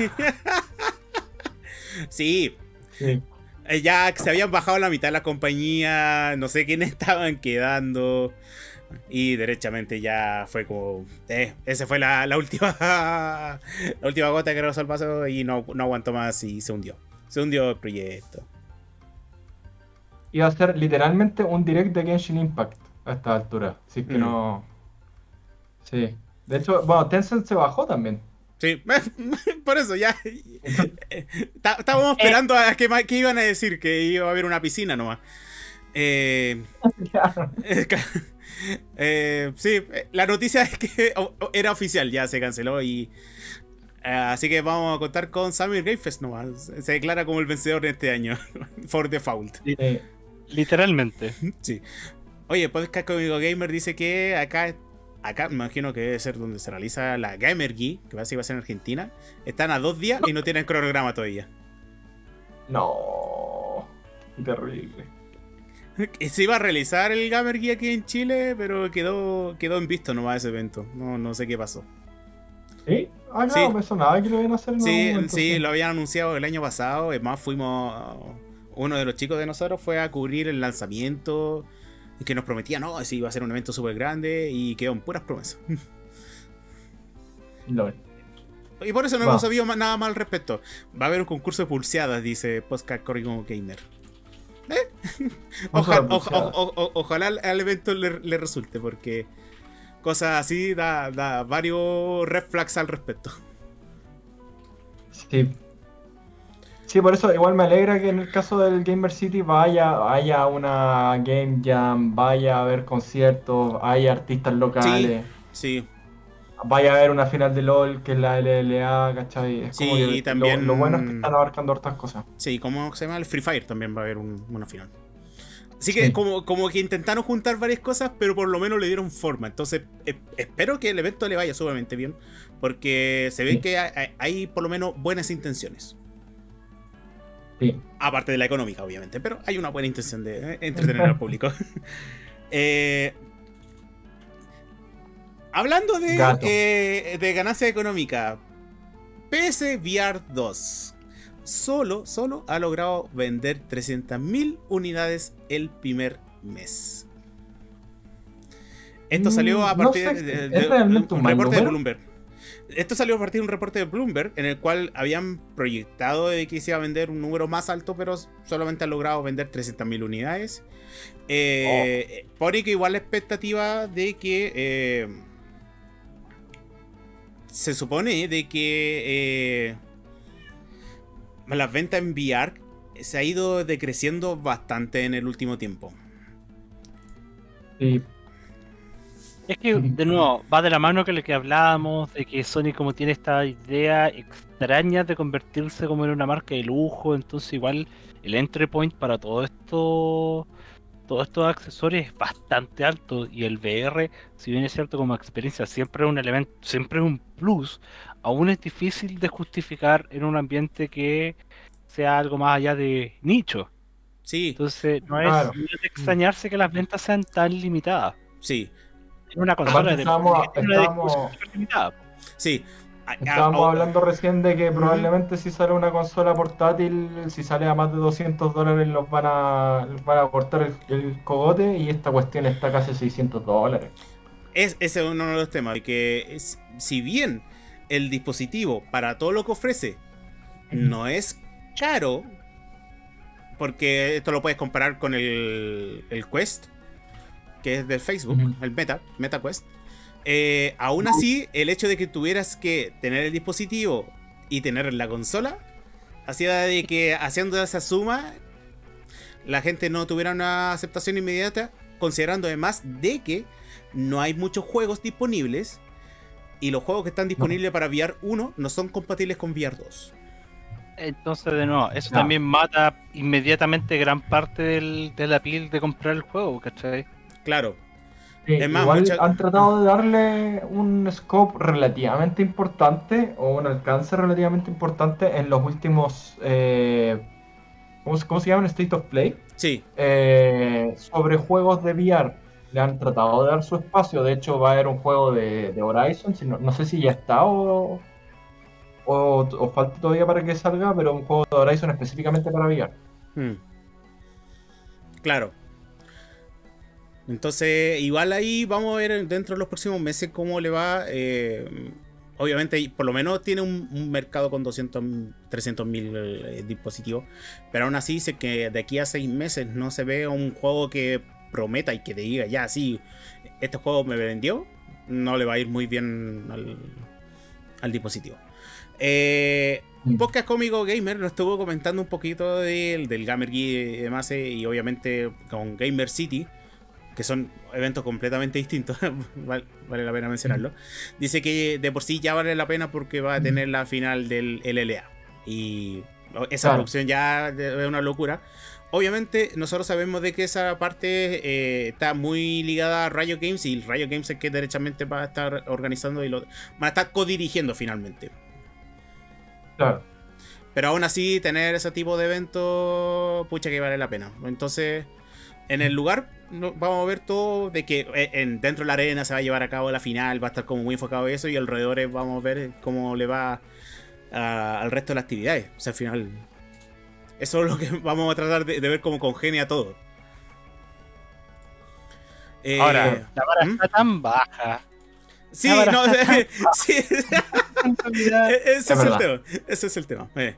Sí. Sí. Eh, Ya se habían bajado la mitad de la compañía, no sé quiénes estaban quedando. Y derechamente ya fue como. Eh, esa fue la, la última. La última gota que rozó el vaso y no, no aguantó más y se hundió. Se hundió el proyecto. Iba a ser literalmente un direct de Genshin Impact a esta altura. Así que Mm. no. Sí. De hecho, bueno, Tencent se bajó también. Sí, por eso ya. Está- Estábamos esperando a que, ma- que iban a decir que iba a haber una piscina nomás. Eh. Eh, ca- eh, sí, eh, la noticia es que o- o- era oficial, ya se canceló y eh, así que vamos a contar con Summer Game Fest nomás. Se se declara como el vencedor de este año, for default. Sí. Literalmente. Sí. Oye, Podcast Código Gamer dice que acá, acá me imagino que debe ser donde se realiza la Gamer Geek, que va a ser va a ser en Argentina. Están a dos días y no tienen cronograma todavía. No. Qué terrible. Se iba a realizar el Gamer Geek aquí en Chile, pero quedó, quedó en visto nomás ese evento. No, no sé qué pasó. ¿Sí? Ah, no, Sí. me sonaba que lo iban a hacer en Sí, algún momento, sí, lo habían anunciado el año pasado. Es más, fuimos. Uno de los chicos de nosotros fue a cubrir el lanzamiento. Y que nos prometía, no, sí, iba a ser un evento súper grande. Y quedó en puras promesas. Lol. Y por eso no Va. hemos sabido ma- nada más al respecto. Va a haber un concurso de pulseadas, dice Podcast Código Gamer. ¿Eh? Ojo Oja- de oja- pulseadas. o- o- ojalá al, al evento le, le resulte, porque cosas así da, da varios red flags al respecto. Sí. Sí, por eso igual me alegra que en el caso del Gamer City vaya, haya una Game Jam, vaya a haber conciertos, haya artistas locales, Sí, vaya a haber una final de LOL que es la L L A, ¿cachai? Es Sí, como que y también- lo, lo bueno es que están abarcando hartas cosas. sí, ¿cómo se llama? El Free Fire también va a haber un- una final. Así que Sí. como, como que intentaron juntar varias cosas, pero por lo menos le dieron forma. Entonces, eh, espero que el evento le vaya sumamente bien, porque se ve Sí. que hay, hay- hay por lo menos buenas intenciones. Sí. Aparte de la económica, obviamente, pero hay una buena intención de eh, entretener al público. Eh, hablando de, Gato. eh, de ganancia económica, P S V R dos solo, solo ha logrado vender trescientas mil unidades el primer mes. Esto Mm, salió a no partir sé, de, ¿es de- de realmente un un mal reporte de número? Bloomberg. Esto salió a partir de un reporte de Bloomberg en el cual habían proyectado de que se iba a vender un número más alto, pero solamente han logrado vender trescientas mil unidades. Eh, oh. Pone que igual la expectativa de que eh, se supone de que eh, las ventas en V R se ha ido decreciendo bastante en el último tiempo. Sí. Es que, de nuevo, va de la mano con lo que hablábamos, de que Sony como tiene esta idea extraña de convertirse como en una marca de lujo, entonces igual el entry point para todo esto, todos estos accesorios es bastante alto, y el V R, si bien es cierto como experiencia, siempre es un elemento, siempre es un plus, aún es difícil de justificar en un ambiente que sea algo más allá de nicho. Sí. Entonces no es, Claro. no es de extrañarse que las ventas sean tan limitadas. Sí. Es una consola de estábamos, una estábamos, super limitada. Sí. estábamos A- a- hablando recién de que Ujú. probablemente si sale una consola portátil, si sale a más de doscientos dólares, los van a, los van a cortar el, el cogote, y esta cuestión está casi a seiscientos dólares. Es, ese es uno de los temas, de que es, si bien el dispositivo para todo lo que ofrece no es caro, porque esto lo puedes comparar con el, el Quest, que es del Facebook, Ujú. el Meta, Meta Quest. Eh, aún así, el hecho de que tuvieras que tener el dispositivo y tener la consola, hacía de que haciendo esa suma, la gente no tuviera una aceptación inmediata, considerando además de que no hay muchos juegos disponibles, y los juegos que están disponibles para V R uno no son compatibles con V R dos. Entonces, de nuevo, eso No. también mata inmediatamente gran parte del, de la piel de comprar el juego, ¿cachai? Claro. Sí, Es más, igual mucha- han tratado de darle un scope relativamente importante, o un alcance relativamente importante en los últimos, eh, ¿cómo, se- cómo se llaman? State of Play, Sí, eh, sobre juegos de V R. Le han tratado de dar su espacio. De hecho, va a haber un juego de, de Horizon, si no, no sé si ya está o, o, o falta todavía para que salga, pero un juego de Horizon específicamente para V R. Mm. Claro. Entonces, igual ahí vamos a ver dentro de los próximos meses cómo le va. Eh, obviamente, por lo menos tiene un, un mercado con doscientos, trescientos mil eh, dispositivos. Pero aún así, sé que de aquí a seis meses no se ve un juego que prometa y que te diga, ya, sí, este juego me vendió. No le va a ir muy bien al, al dispositivo. Eh, Mm. Podcast Cómico Gamer nos estuvo comentando un poquito del, del Gamer Geek y demás, eh, y obviamente con Gamer City, que son eventos completamente distintos, vale, vale la pena mencionarlo. Dice que de por sí ya vale la pena porque va a tener la final del L L A, y esa Claro. producción ya es una locura. Obviamente nosotros sabemos de que esa parte eh, está muy ligada a Riot Games, y Riot Games es que derechamente va a estar organizando y lo, va a estar codirigiendo finalmente. Claro. Pero aún así, tener ese tipo de evento, pucha que vale la pena. Entonces, en el lugar, no- vamos a ver todo de que eh, en, dentro de la arena se va a llevar a cabo la final, va a estar como muy enfocado en eso, y alrededor vamos a ver cómo le va a- al resto de las actividades. O sea, al final, eso es lo que vamos a tratar de, de ver cómo congenia todo. Eh, Ahora, la vara ¿hmm? está tan baja. Sí, la vara no, está sí, En realidad, ese Es es el verdad. tema. Ese es el tema. eh.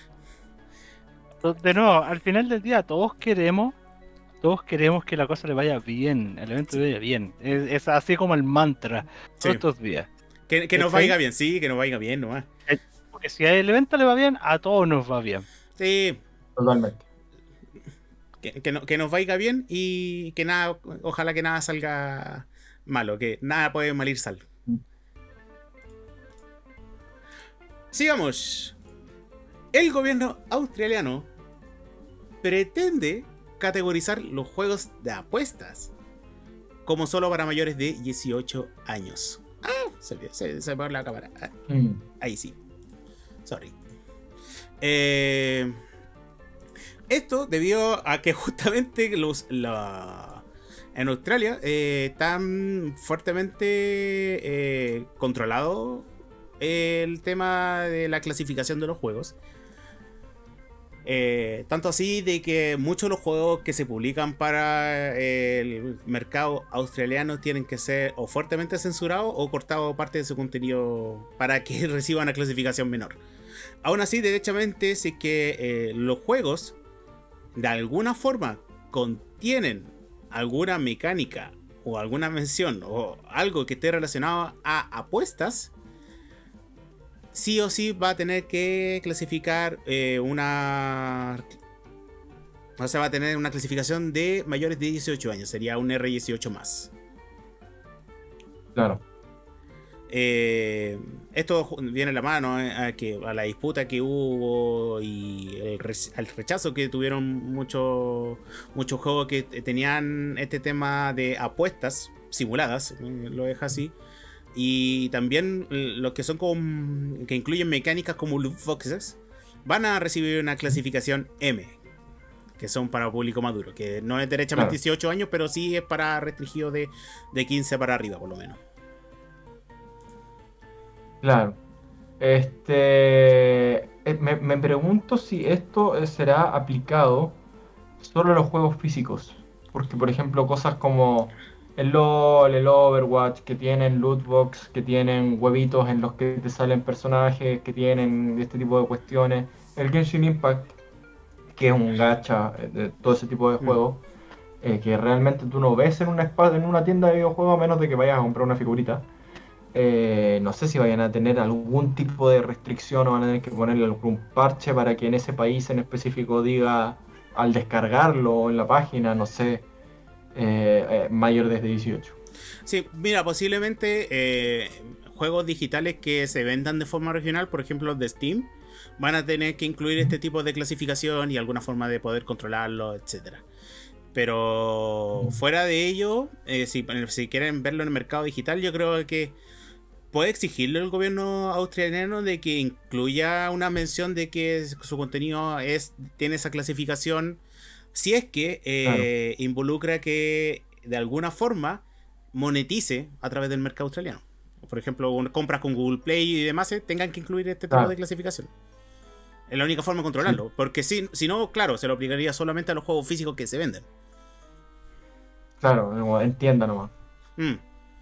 de nuevo, al final del día todos queremos, todos queremos que la cosa le vaya bien, el evento le vaya bien. Es, es así como el mantra Sí. todos estos días. Que, que nos ¿Cachai? vaya bien, sí, que nos vaya bien nomás. Porque si el evento le va bien, a todos nos va bien. Sí, Totalmente. que, que, no- que nos vaya bien, y que nada, ojalá que nada salga malo, que nada puede mal ir sal. Sigamos. El gobierno australiano pretende categorizar los juegos de apuestas como solo para mayores de dieciocho años. Ah, se, olvidó, se, se me apagó la cámara. Ah, Mm. ahí sí. Sorry. Eh, esto debido a que justamente los la, en Australia eh, están fuertemente eh, controlado el tema de la clasificación de los juegos. Eh, tanto así de que muchos de los juegos que se publican para el mercado australiano tienen que ser o fuertemente censurados o cortados parte de su contenido para que reciban una clasificación menor. Aún así, derechamente, si es que eh, los juegos de alguna forma contienen alguna mecánica o alguna mención o algo que esté relacionado a apuestas, sí o sí va a tener que clasificar eh, una... O sea, va a tener una clasificación de mayores de dieciocho años. Sería un R dieciocho más. Claro. Eh, esto viene a la mano eh, a, que, a la disputa que hubo y el, re el rechazo que tuvieron muchos muchos juegos que tenían este tema de apuestas simuladas, lo deja así. Y también los que son como, que incluyen mecánicas como loot boxes van a recibir una clasificación M, que son para público maduro, que no es derechamente claro. dieciocho años, pero sí es para restringido de, de quince para arriba, por lo menos. Claro. Este me, me pregunto si esto será aplicado solo a los juegos físicos. Porque, por ejemplo, cosas como el LoL, el Overwatch, que tienen lootbox, que tienen huevitos en los que te salen personajes, que tienen este tipo de cuestiones. El Genshin Impact, que es un gacha de todo ese tipo de juegos, mm. eh, que realmente tú no ves en una, en una tienda de videojuegos a menos de que vayas a comprar una figurita. Eh, no sé si vayan a tener algún tipo de restricción o van a tener que ponerle algún parche para que en ese país en específico diga al descargarlo en la página, no sé, eh, eh, mayor desde dieciocho. Sí, mira, posiblemente eh, juegos digitales que se vendan de forma regional, por ejemplo de Steam, van a tener que incluir este tipo de clasificación y alguna forma de poder controlarlo, etcétera. Pero fuera de ello, eh, si, si quieren verlo en el mercado digital, yo creo que puede exigirle al gobierno australiano de que incluya una mención de que su contenido es tiene esa clasificación, si es que eh, claro. involucra que de alguna forma monetice a través del mercado australiano. Por ejemplo, compras con Google Play y demás eh, tengan que incluir este tipo claro. de clasificación. Es la única forma de controlarlo. Sí. Porque si, si no, claro, se lo aplicaría solamente a los juegos físicos que se venden. Claro, entienda nomás. Mm.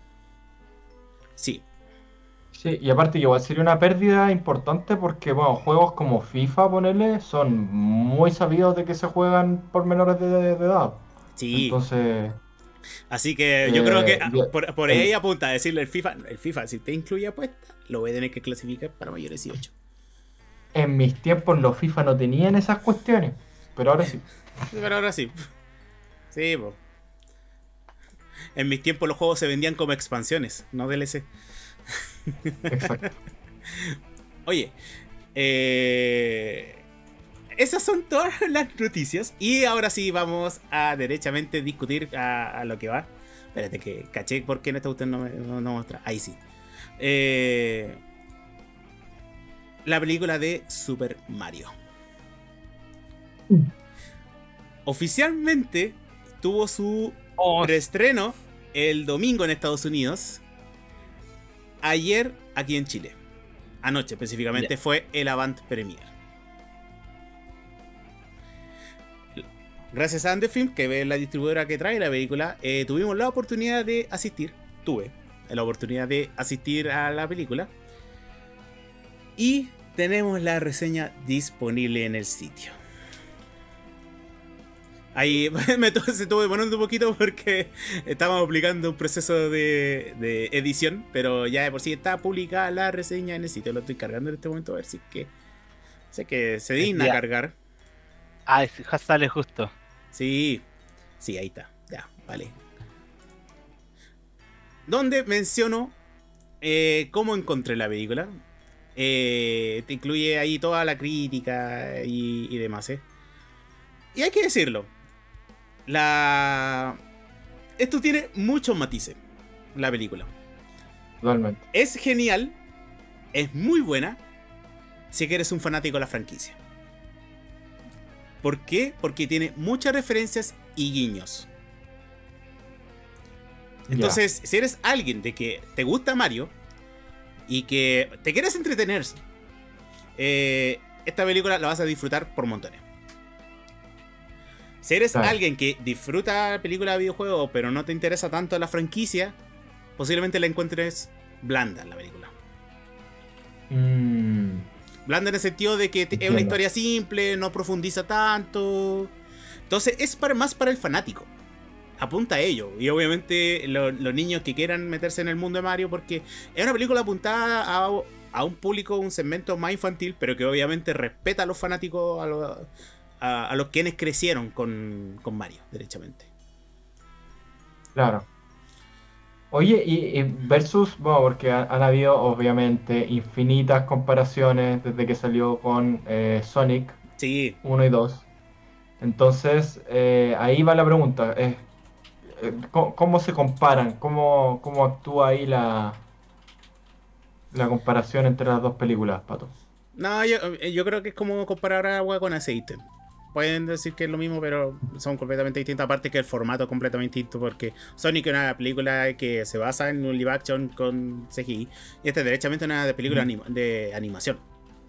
Sí. Sí, y aparte igual sería una pérdida importante porque, bueno, juegos como FIFA, ponerle, son muy sabidos de que se juegan por menores de, de edad. Sí. Entonces... Así que yo eh, creo que por, por ahí el, apunta a decirle el FIFA, el FIFA, si te incluye apuesta, lo voy a tener que clasificar para mayores de dieciocho. En mis tiempos los FIFA no tenían esas cuestiones, pero ahora sí. Pero ahora sí. Sí, pues. En mis tiempos los juegos se vendían como expansiones, no D L C. Exacto. Oye, eh, esas son todas las noticias. Y ahora sí vamos a derechamente discutir a, a lo que va. Espérate que caché por qué en esta usted no me no, no muestra. Ahí sí. Eh, la película de Super Mario. Mm. Oficialmente tuvo su oh. preestreno el domingo en Estados Unidos. Ayer aquí en Chile. Anoche específicamente yeah. fue el Avant Premiere. Gracias a Andefilm, que es la distribuidora que trae la película, eh, tuvimos la oportunidad de asistir. Tuve la oportunidad de asistir a la película. Y tenemos la reseña disponible en el sitio. Ahí me se tuve poniendo un poquito porque estábamos aplicando un proceso de, de edición, pero ya de por sí está publicada la reseña en el sitio. Lo estoy cargando en este momento a ver si es que sé que se digna ya. cargar. Ah, ya sale justo. Sí, sí, ahí está. Ya, vale. Donde menciono eh, cómo encontré la película. Eh, te incluye ahí toda la crítica y, y demás, ¿eh? Y hay que decirlo. La... Esto tiene muchos matices, la película. Totalmente. Es genial, es muy buena, si eres un fanático de la franquicia. ¿Por qué? Porque tiene muchas referencias y guiños. Entonces, yeah. si eres alguien de que te gusta Mario y que te quieres entretener, eh, esta película la vas a disfrutar por montones. Si eres Claro. alguien que disfruta películas de videojuegos, pero no te interesa tanto la franquicia, posiblemente la encuentres blanda la película. Mm, Blanda en el sentido de que te- es una Entiendo. historia simple, no profundiza tanto. Entonces es para, más para el fanático. Apunta a ello. Y obviamente lo- los niños que quieran meterse en el mundo de Mario, porque es una película apuntada a, a un público, un segmento más infantil, pero que obviamente respeta a los fanáticos, a los, a, a los quienes crecieron con, con Mario, derechamente. claro. Oye, y, y versus, bueno, porque ha- han habido obviamente infinitas comparaciones desde que salió con eh, Sonic Sí, uno y dos. Entonces, eh, ahí va la pregunta. eh, eh, ¿cómo, cómo se comparan? ¿Cómo, cómo actúa ahí la, la comparación entre las dos películas, Pato? no, yo, yo creo que es como comparar agua con aceite. Pueden decir que es lo mismo, pero son completamente distintas. Aparte que el formato es completamente distinto, porque Sonic es una película que se basa en un live action con C G I. Y esta es derechamente una de película Mm. anima- de animación.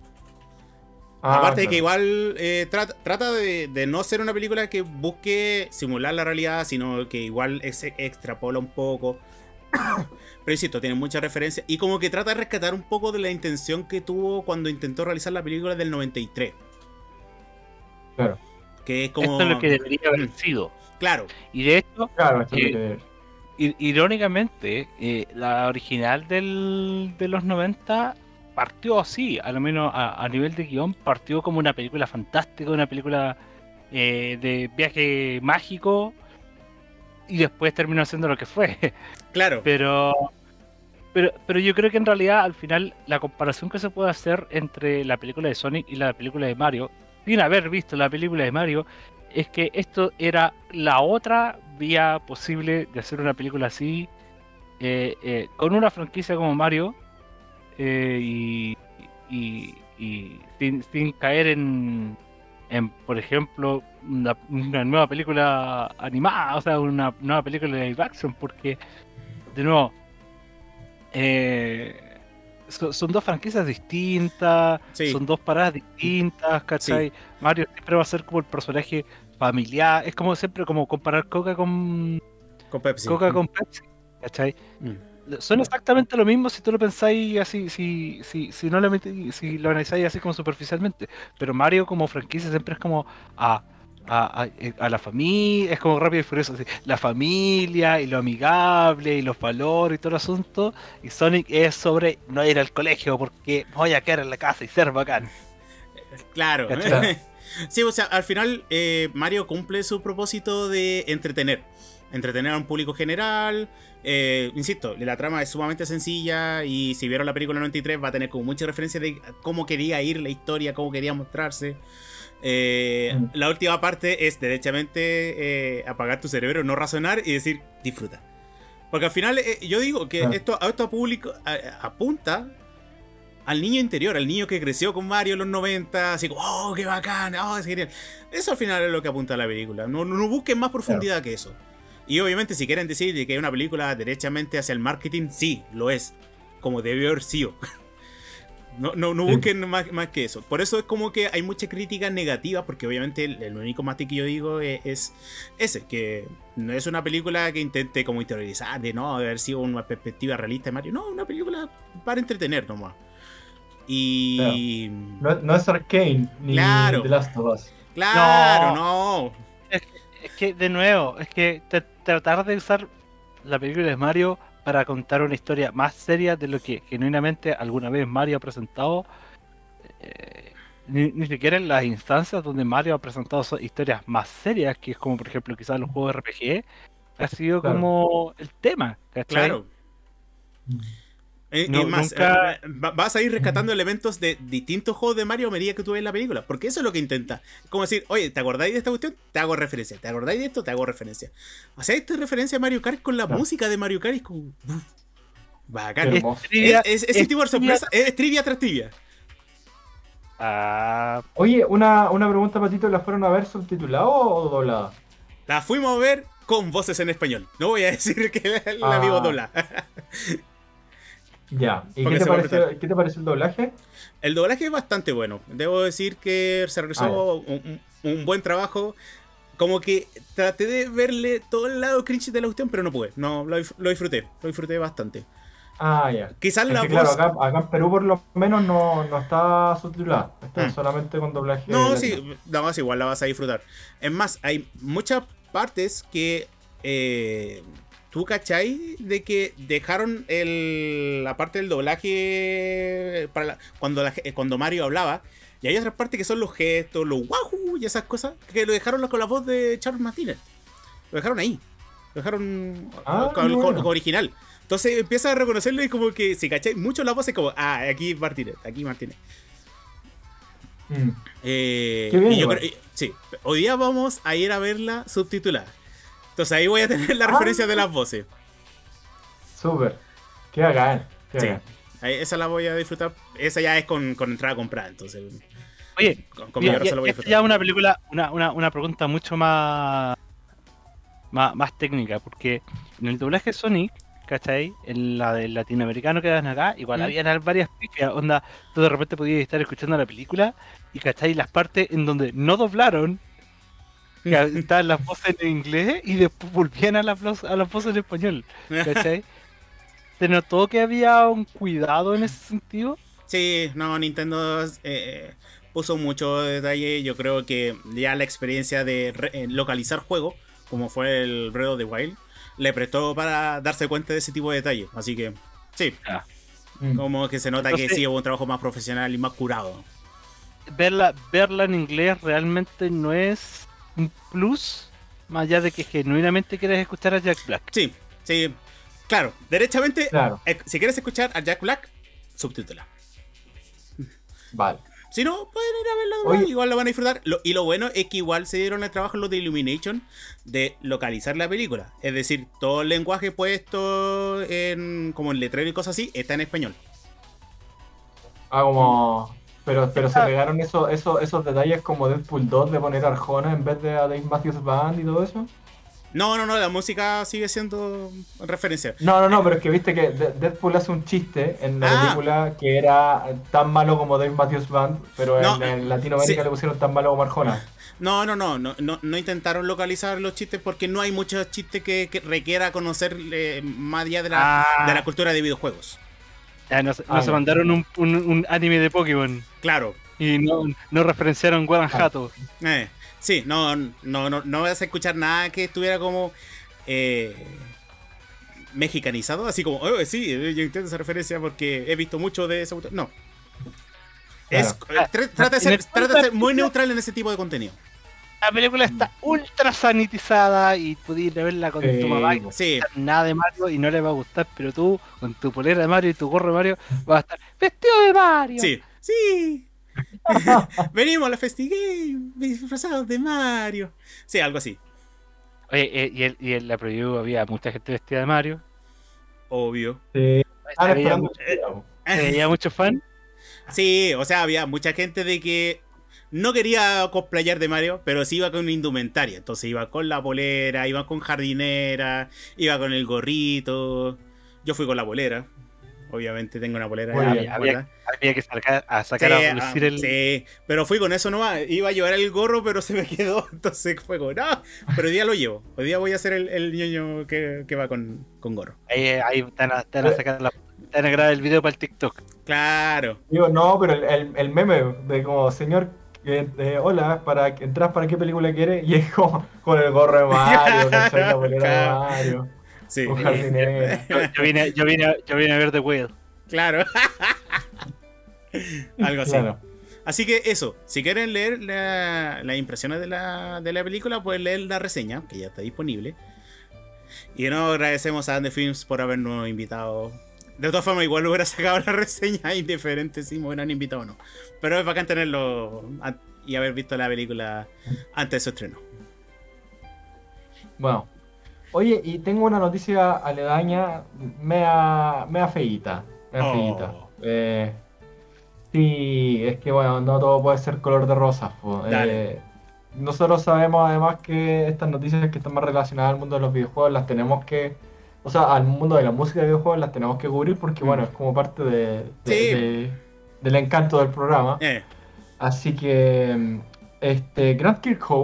Ah, Aparte de que claro. igual eh, trata, trata de, de no ser una película que busque simular la realidad, sino que igual ex- extrapola un poco. Pero insisto, tiene muchas referencias. Y como que trata de rescatar un poco de la intención que tuvo cuando intentó realizar la película del noventa y tres. Claro, Que es como... Esto es lo que debería haber Mm, sido. claro, Y de hecho, claro, esto es lo eh, que... i- irónicamente, eh, la original del, de los noventa partió así, a lo menos a, a nivel de guión, partió como una película fantástica, una película eh, de viaje mágico, y después terminó siendo lo que fue. claro. Pero, pero, pero yo creo que en realidad al final la comparación que se puede hacer entre la película de Sonic y la película de Mario, sin haber visto la película de Mario, es que esto era la otra vía posible de hacer una película así, eh, eh, con una franquicia como Mario, eh, y, y- y sin, sin caer en, en, por ejemplo, una, una nueva película animada, o sea, una nueva película de live action, porque, de nuevo, eh, so- son dos franquicias distintas, Sí, son dos paradas distintas, sí, ¿cachai? Mario siempre va a ser como el personaje familiar, es como siempre como comparar Coca con con Pepsi. Coca con Pepsi, ¿cachai? Mm. Son exactamente lo mismo si tú lo pensáis así, si, si, si no lo metí- si lo analizáis así como superficialmente. Pero Mario como franquicia siempre es como a, a, a- eh, a la familia, es como Rápido y Furioso, así, la familia y lo amigable y los valores y todo el asunto. Y Sonic es sobre no ir al colegio porque voy a quedar en la casa y ser bacán. Claro. ¿Cachai? Sí, o sea, al final eh, Mario cumple su propósito de entretener. Entretener a un público general. Eh, insisto, la trama es sumamente sencilla. Y si vieron la película noventa y tres, va a tener como mucha referencia de cómo quería ir la historia, cómo quería mostrarse. Eh, Mm. La última parte es derechamente eh, apagar tu cerebro, no razonar y decir disfruta. Porque al final eh, yo digo que Ah. esto, a esto público a- apunta al niño interior, al niño que creció con Mario en los noventa, así como, oh, qué bacán, oh, es genial. Eso al final es lo que apunta a la película. No, no, no busquen más profundidad que eso. Y obviamente si quieren decir que es una película derechamente hacia el marketing, sí, lo es. Como debió haber sido. No, no, no Sí. busquen más, más que eso. Por eso es como que hay mucha crítica negativa, porque obviamente el, el único mate que yo digo es, es ese, que no es una película que intente como interiorizar de no haber sido una perspectiva realista de Mario. No, una película para entretener nomás. Y... No, no es Arcane ni Claro. The Last of Us. Claro, no. Es, es que, de nuevo, es que te- tratar de usar la película de Mario para contar una historia más seria de lo que genuinamente alguna vez Mario ha presentado, eh, ni, ni siquiera en las instancias donde Mario ha presentado so- historias más serias, que es como por ejemplo quizás los juegos R P G, ha sido Claro. como el tema, ¿cachai? Claro. Eh, No, es más, nunca- eh, va- vas a ir rescatando elementos de distintos juegos de Mario a medida que tú ves la película. Porque eso es lo que intenta. Como decir, oye, ¿te acordáis de esta cuestión? Te hago referencia. ¿Te acordáis de esto? Te hago referencia. O sea, esta referencia a Mario Kart con la Claro. música de Mario Kart es como... uf, bacán. Qué Es, hermoso. Trivia- es- ese es tipo de trivia- sorpresa. Es trivia tras trivia. Ah, Oye, una, una pregunta, Patito, ¿la fueron a ver subtitulada o doblada? La fuimos a ver con voces en español. No voy a decir que la, la Ah. vimos doblada. Ya. ¿Y Porque qué te, se va a pareció, apretar. qué te pareció el doblaje? El doblaje es bastante bueno. Debo decir que se realizó Ah, un, un- un buen trabajo. como que traté de verle todo el lado cringe de la cuestión, pero no pude. No, lo, dif- lo disfruté, lo disfruté bastante. Ah, ya. Quizás Es la que voz... claro, acá, acá en Perú por lo menos no, no está subtitulada. Está Mm. solamente con doblaje No, latino. sí, nada más igual la vas a disfrutar. Es más, hay muchas partes que eh, tú cachai de que dejaron el, la parte del doblaje para la- cuando, la ge- cuando Mario hablaba. Y hay otras partes que son los gestos, los wahoo y esas cosas que lo dejaron con la voz de Charles Martínez. Lo dejaron ahí. Lo dejaron Ah, con, con- bueno. con original. Entonces empiezas a reconocerlo y como que si cachai mucho la voz es como, ah, aquí Martínez, aquí Martínez. Mm. Eh, Qué bien, y yo igual. creo- y- sí, hoy día vamos a ir a verla subtitulada. Entonces ahí voy a tener la Ah. referencia de las voces. Súper. Qué bacán. Qué Sí, bacán. ahí- esa la voy a disfrutar. Esa ya es con, con entrada comprada, entonces Oye, con, con mi mira, brazo ya, la voy a ya- ya disfrutar. una película, una, una, una pregunta mucho más, más, más técnica, porque en el doblaje Sonic, ¿cachai? En la del latinoamericano que dan acá, igual ¿Mm? habían varias pifias, onda, tú de repente podías estar escuchando la película y, ¿cachai? Las partes en donde no doblaron, que estaban las voces en inglés y después volvían a las, voz- a las voces en español, ¿cachai? ¿Se notó que había un cuidado en ese sentido? Sí, no, Nintendo eh, puso mucho detalle. Yo creo que ya la experiencia de re- eh, localizar juegos, como fue el Breath of the Wild, le prestó para darse cuenta de ese tipo de detalles. Así que, sí, Ah. Mm. como que se nota que Entonces- sí hubo un trabajo más profesional y más curado. Verla, verla en inglés realmente no es un plus, más allá de que genuinamente quieres escuchar a Jack Black. Sí, sí, claro, derechamente, Claro. eh, si quieres escuchar a Jack Black, subtítula. Vale. Si no, pueden ir a verla doblada, Oye. igual la van a disfrutar. Lo- y lo bueno es que igual se dieron el trabajo los de Illumination de localizar la película. Es decir, todo el lenguaje puesto en como en letrero y cosas así está en español. Ah, como. Pero, pero se pegaron esos, esos, esos detalles como Deadpool dos de poner a Arjona en vez de a Dave Matthews Band y todo eso. No, no, no, la música sigue siendo referencia. No, no, no, pero es que viste que De- Deadpool hace un chiste en la Ah. película que era tan malo como Dave Matthews Band, pero No, en, en Latinoamérica sí. le pusieron tan malo como Arjona. No, no, no, no, no, no intentaron localizar los chistes porque no hay muchos chistes que, que requiera conocer eh, más allá de la, Ah. de la cultura de videojuegos. Ya no, se- no Ah, se ya. mandaron un, un, un anime de Pokémon Claro. y no, no referenciaron Guan Ah. Hato. Eh, sí, no, no, no, no vas a escuchar nada que estuviera como eh, mexicanizado, así como, oh, sí, yo entiendo esa referencia porque he visto mucho de ese autor. No. Es, Claro. eh, tra- trata, de ser, trata de ser muy neutral en ese tipo de contenido. La película está ultra sanitizada y pudiste ir a verla con Sí. tu mamá y no Sí, estar nada de Mario y no le va a gustar, pero tú, con tu polera de Mario y tu gorro de Mario, vas a estar vestido de Mario. sí, sí. Venimos a la FestiGame disfrazados de Mario. Sí, algo así. Oye, eh, y, el- y en la preview había mucha gente vestida de Mario. Obvio. Sí. Se Ah, veía, esperando. mu- se veía mucho fan. Sí, o sea, había mucha gente de que no quería cosplayar de Mario, pero sí iba con indumentaria. Entonces iba con la polera, iba con jardinera, iba con el gorrito. Yo fui con la polera. Obviamente tengo una polera. Muy ya, bien. ya, Había, ¿verdad? había que sacar a, Sí, sacar a ah, lucir el. sí, pero fui con eso nomás. Iba a llevar el gorro, pero se me quedó. Entonces fue como, no. Pero hoy día lo llevo. Hoy día voy a ser el, el ñoño que, que va con, con gorro. Ahí, ahí están a, están a sacar la. Están a grabar el video para el TikTok. Claro. Digo, no, pero el, el, el meme de como, señor, eh, eh, hola, para ¿entras para qué película quiere? Y es como con el gorro de Mario, ¿cachai? La polera de Mario, Sí, con jardinera. Yo, yo vine, yo, vine, yo vine a ver The Whale. claro. Algo así. Claro. Así que eso, si quieren leer la- las impresiones de la, de la película, pueden leer la reseña, que ya está disponible. Y de nuevo agradecemos a Ande Films por habernos invitado. De todas formas, igual hubiera sacado la reseña indiferente si me hubieran invitado o no. Pero es bacán tenerlo an- y haber visto la película antes de su estreno. Bueno, oye, y tengo una noticia aledaña, mea, mea feíta, mea Oh. feíta. Eh, sí, es que bueno, no todo puede ser color de rosas, po. Dale. Eh, nosotros sabemos además que estas noticias que están más relacionadas al mundo de los videojuegos las tenemos que, o sea, al mundo de la música de videojuegos las tenemos que cubrir porque bueno, es como parte de, de- Sí. de- del encanto del programa. Eh, Así que este Grant Kirkhope,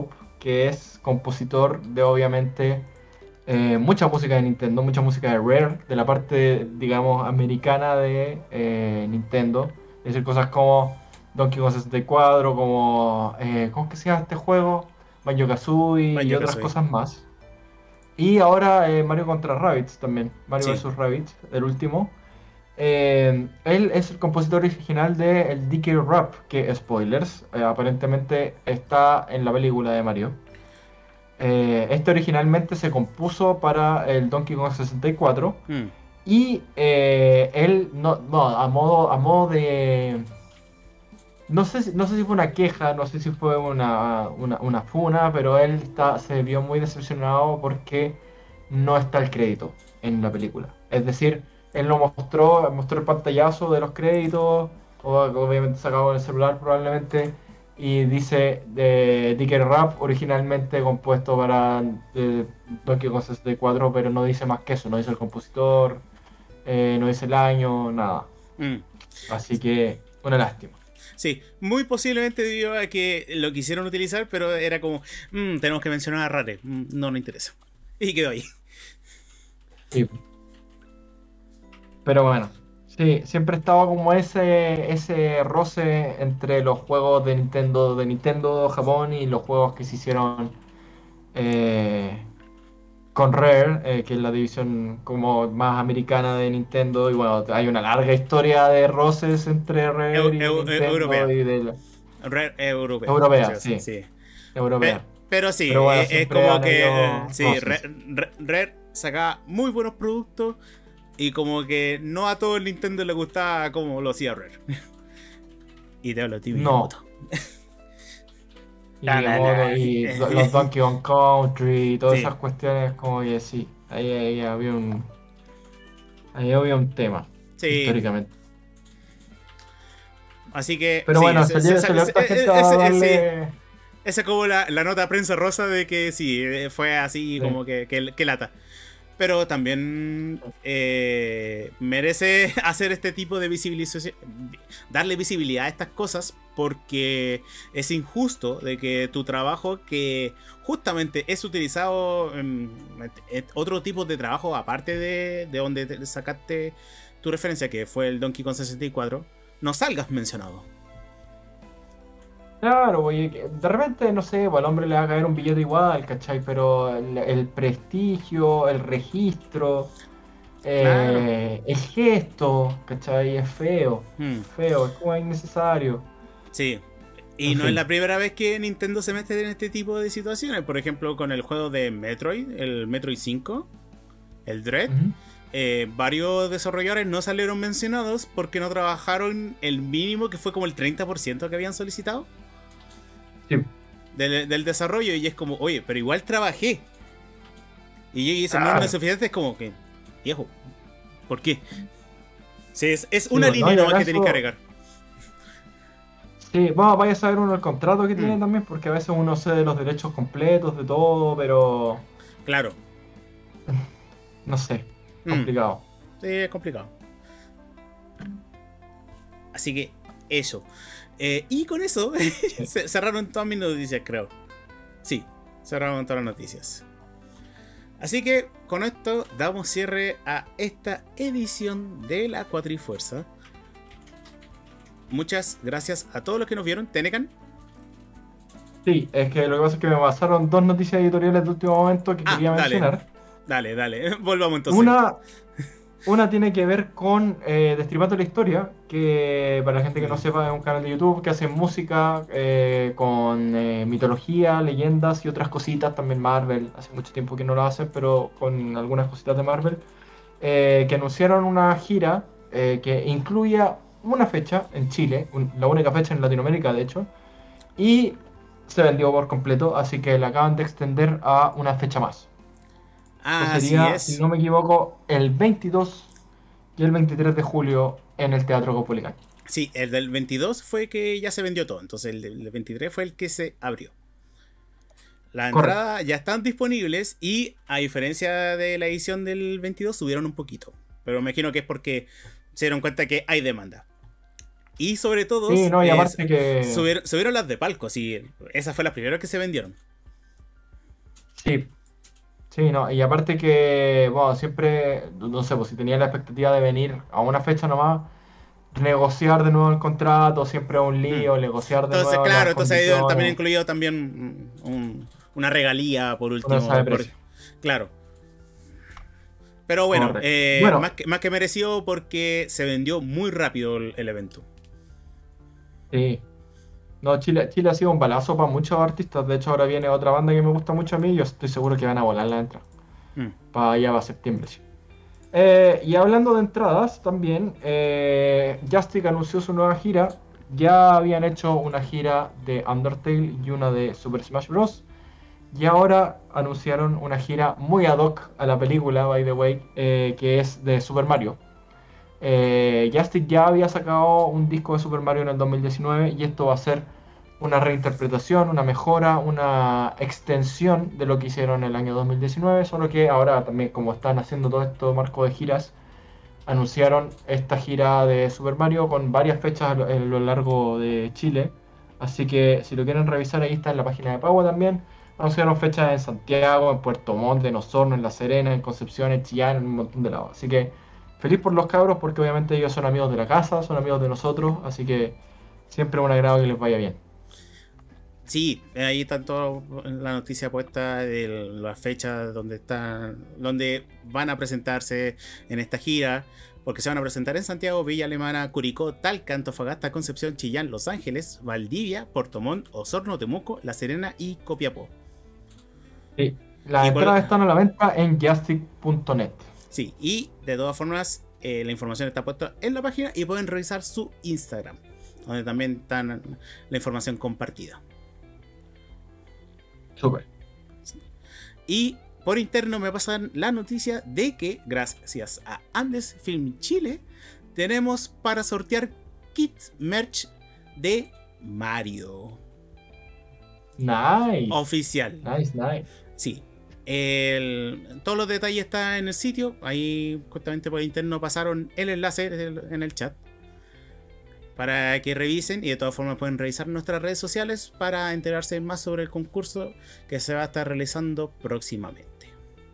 que es compositor de obviamente eh, mucha música de Nintendo, mucha música de Rare, de la parte, digamos, americana de eh, Nintendo. Es decir, cosas como Donkey Kong sesenta y cuatro, como... Eh, ¿cómo es que se llama este juego? Banjo-Kazooie y Banjo otras Kazooie. cosas más. Y ahora eh, Mario contra Rabbids también, Mario Sí. versus. Rabbids, el último. Eh, él es el compositor original de el D K Rap, que, spoilers, eh, aparentemente está en la película de Mario. Eh, este originalmente se compuso para el Donkey Kong sesenta y cuatro Mm. y eh, él, no, no, a modo, a modo de... No sé, si- no sé si fue una queja, no sé si fue una, una, una funa, pero él está, se vio muy decepcionado porque no está el crédito en la película. Es decir, él lo mostró, mostró el pantallazo de los créditos, o obviamente sacado en el celular probablemente, y dice de Dicker Rap, originalmente compuesto para eh, Donkey Kong sesenta y cuatro, pero no dice más que eso, no dice el compositor, eh, no dice el año, nada. Mm. Así que, una lástima. Sí, muy posiblemente debido a que lo quisieron utilizar, pero era como, "Mm, tenemos que mencionar a Rare, Mm, no nos interesa". Y quedó ahí. Sí. Pero bueno, sí, siempre estaba como ese, ese roce entre los juegos de Nintendo, de Nintendo Japón y los juegos que se hicieron eh, con Rare, eh, que es la división como más americana de Nintendo. Y bueno, hay una larga historia de roces entre Rare Eu- y eu- eu- Nintendo europea. y de la Rare europea. europea, por si sí, acaso, sí. Pe- europea. pero sí, Pero bueno, eh, es siempre como han que habido eh, sí, roces. Rare, Rare- Rare sacaba muy buenos productos y como que no a todo el Nintendo le gustaba como lo hacía Rare. Y te hablo de ti, No. Miyamoto. Y, Na, na, Miyamoto na. y do- los Donkey Kong Country y todas Sí. esas cuestiones, como que sí, ahí, ahí había un ahí había un tema Sí, históricamente. así que Pero sí, bueno, ese- salió, ese- salió ese- esta ese- gente a ese- darle... Esa es como la, la nota prensa rosa de que sí, eh, fue así Sí. como que, que, que lata. Pero también eh, merece hacer este tipo de visibilización, darle visibilidad a estas cosas, porque es injusto de que tu trabajo, que justamente es utilizado en, en otro tipo de trabajo aparte de, de donde te sacaste tu referencia, que fue el Donkey Kong sesenta y cuatro, no salgas mencionado. Claro, oye, que de repente, no sé, pues, al hombre le va a caer un billete igual, ¿cachai? Pero el, el prestigio, el registro, eh, el gesto, ¿cachai? Es feo, Hmm. feo, es como innecesario. Sí. Y En no fin. es la primera vez que Nintendo se mete en este tipo de situaciones. Por ejemplo, con el juego de Metroid, el Metroid cinco, el Dread. Ujú. Eh, varios desarrolladores no salieron mencionados porque no trabajaron el mínimo, que fue como el treinta por ciento que habían solicitado Sí. del, del desarrollo. Y es como, oye, pero igual trabajé. Y ese Claro. no es suficiente, es como que, viejo, ¿por qué? Sí, es, es una bueno, línea y nomás que acaso- tenés que agregar. Sí, bueno, vaya a saber uno el contrato que tiene Mm. también, porque a veces uno cede los derechos completos de todo, pero Claro. no sé, Mm. complicado. Sí, es complicado. Así que eso. Eh, y con eso se- cerraron todas mis noticias, creo. Sí, cerraron todas las noticias. Así que con esto damos cierre a esta edición de la Cuatrifuerza. Muchas gracias a todos los que nos vieron. Tenecan. Sí, es que lo que pasa es que me pasaron dos noticias editoriales de último momento que Ah, quería dale. mencionar. Dale, dale. Volvamos entonces. Una, una tiene que ver con eh, Destripando la Historia, que para la gente que no sepa es un canal de YouTube que hace música eh, con eh, mitología, leyendas y otras cositas, también Marvel, hace mucho tiempo que no lo hacen, pero con algunas cositas de Marvel, eh, que anunciaron una gira eh, que incluía una fecha en Chile, un- la única fecha en Latinoamérica de hecho, y se vendió por completo, así que la acaban de extender a una fecha más. Ah, Que así sería, es. si no me equivoco, el veintidós y el veintitrés de julio en el Teatro Caupolicán. Sí, el del veintidós fue que ya se vendió todo. Entonces el del veintitrés fue el que se abrió. Las Correcto. entradas ya están disponibles y a diferencia de la edición del veintidós subieron un poquito. Pero me imagino que es porque se dieron cuenta que hay demanda. Y sobre todo Sí, no, y eh, aparte que... subieron, subieron las de palco. Sí, esa fue la primera que se vendieron. Sí, sí, no, y aparte que, bueno, siempre, no sé, pues si tenía la expectativa de venir a una fecha nomás, negociar de nuevo el contrato, siempre es un Mm. lío, negociar de Entonces, nuevo claro, las entonces ahí también condiciones, incluido también mm, un- una regalía por uno sabe último. Por, precio. claro. Pero bueno, Correcto. eh, más, Bueno, que, más que merecido porque se vendió muy rápido el, el evento. sí. No, Chile, Chile ha sido un balazo para muchos artistas. De hecho, ahora viene otra banda que me gusta mucho a mí y yo estoy seguro que van a volar la entrada. Mm. Para allá va septiembre, sí. Eh, y hablando de entradas, también, eh, Jastic anunció su nueva gira. Ya habían hecho una gira de Undertale y una de Super Smash Bros. Y ahora anunciaron una gira muy ad hoc a la película, by the way, eh, que es de Super Mario. Eh, Jastic ya había sacado un disco de Super Mario en el dos mil diecinueve y esto va a ser una reinterpretación, una mejora, una extensión de lo que hicieron en el año dos mil diecinueve, solo que ahora también como están haciendo todo esto marco de giras, anunciaron esta gira de Super Mario con varias fechas a lo, a lo largo de Chile, así que si lo quieren revisar ahí está en la página de Paua también. Anunciaron fechas en Santiago, en Puerto Montt, en Osorno, en La Serena, en Concepción, en Chillán, en un montón de lados. Así que feliz por los cabros porque obviamente ellos son amigos de la casa, son amigos de nosotros, así que siempre es un agrado que les vaya bien. Sí, ahí está toda la noticia puesta de las fechas donde están, donde van a presentarse en esta gira, porque se van a presentar en Santiago, Villa Alemana, Curicó, Talca, Antofagasta, Concepción, Chillán, Los Ángeles, Valdivia, Puerto Montt, Osorno, Temuco, La Serena y Copiapó. Sí, las Y cual- entradas están a la venta en jastic punto net. sí, y de todas formas, eh, la información está puesta en la página y pueden revisar su Instagram, donde también está la información compartida. Súper. Y por interno me pasan la noticia de que gracias a Andes Film Chile tenemos para sortear kit merch de Mario Nice. oficial. Nice, nice. Sí. El- todos los detalles están en el sitio. Ahí justamente por interno pasaron el enlace en el chat para que revisen, y de todas formas pueden revisar nuestras redes sociales para enterarse más sobre el concurso que se va a estar realizando próximamente.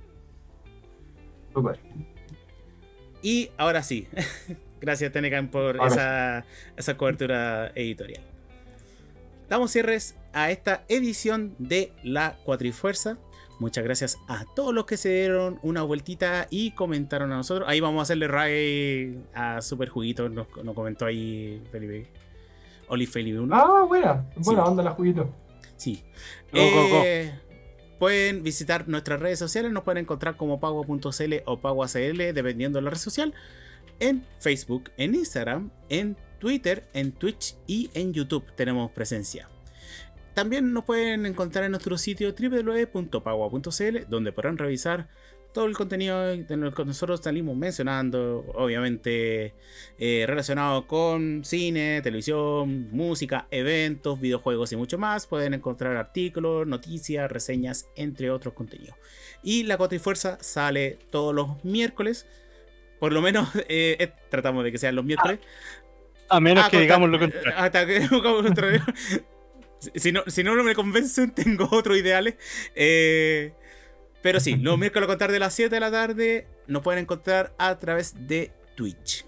Súper. Y ahora sí, gracias Tenecan por Ahora esa, esa cobertura editorial. Damos cierres a esta edición de La Cuatrifuerza. Muchas gracias a todos los que se dieron una vueltita y comentaron a nosotros. Ahí vamos a hacerle raid a Super Juguito, nos, nos comentó ahí Felipe. Oli Felipe uno. Ah, buena. Buena Sí. onda la juguito. Sí. Go, go, go. Eh, pueden visitar nuestras redes sociales, nos pueden encontrar como pago punto c l o pagoacl, dependiendo de la red social, en Facebook, en Instagram, en Twitter, en Twitch y en YouTube tenemos presencia. También nos pueden encontrar en nuestro sitio w w w punto pagua punto c l, donde podrán revisar todo el contenido de lo que nosotros salimos mencionando, obviamente eh, relacionado con cine, televisión, música, eventos, videojuegos y mucho más. Pueden encontrar artículos, noticias, reseñas, entre otros contenidos. Y la Cuatrifuerza sale todos los miércoles, por lo menos eh, eh, tratamos de que sean los miércoles. A menos Ah, que contra- digamos lo contrario. Hasta que digamos lo contrario. Si no, si no, no me convencen, tengo otros ideales. Eh, pero sí, los miércoles a contar de las siete de la tarde nos pueden encontrar a través de Twitch.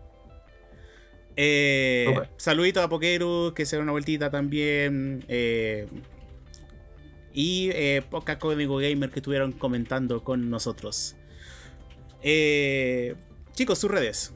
Eh, Súper. saluditos a Pokerus, que se da una vueltita también. Eh, y eh, Podcast Código Gamer que estuvieron comentando con nosotros. Eh, chicos, sus redes.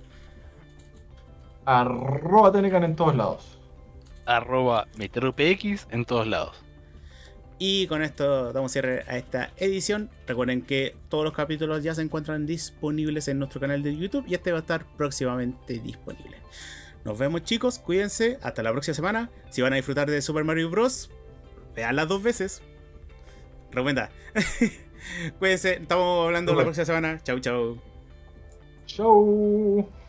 Arroba Tenecan en todos lados. Arroba MeteroPX en todos lados. Y con esto damos cierre a esta edición. Recuerden que todos los capítulos ya se encuentran disponibles en nuestro canal de YouTube y este va a estar próximamente disponible. Nos vemos, chicos, cuídense, hasta la próxima semana. Si van a disfrutar de Super Mario Bros, veanlas dos veces. Recomienda. Cuídense, estamos hablando la Súper. próxima semana. Chau, chau. Chau.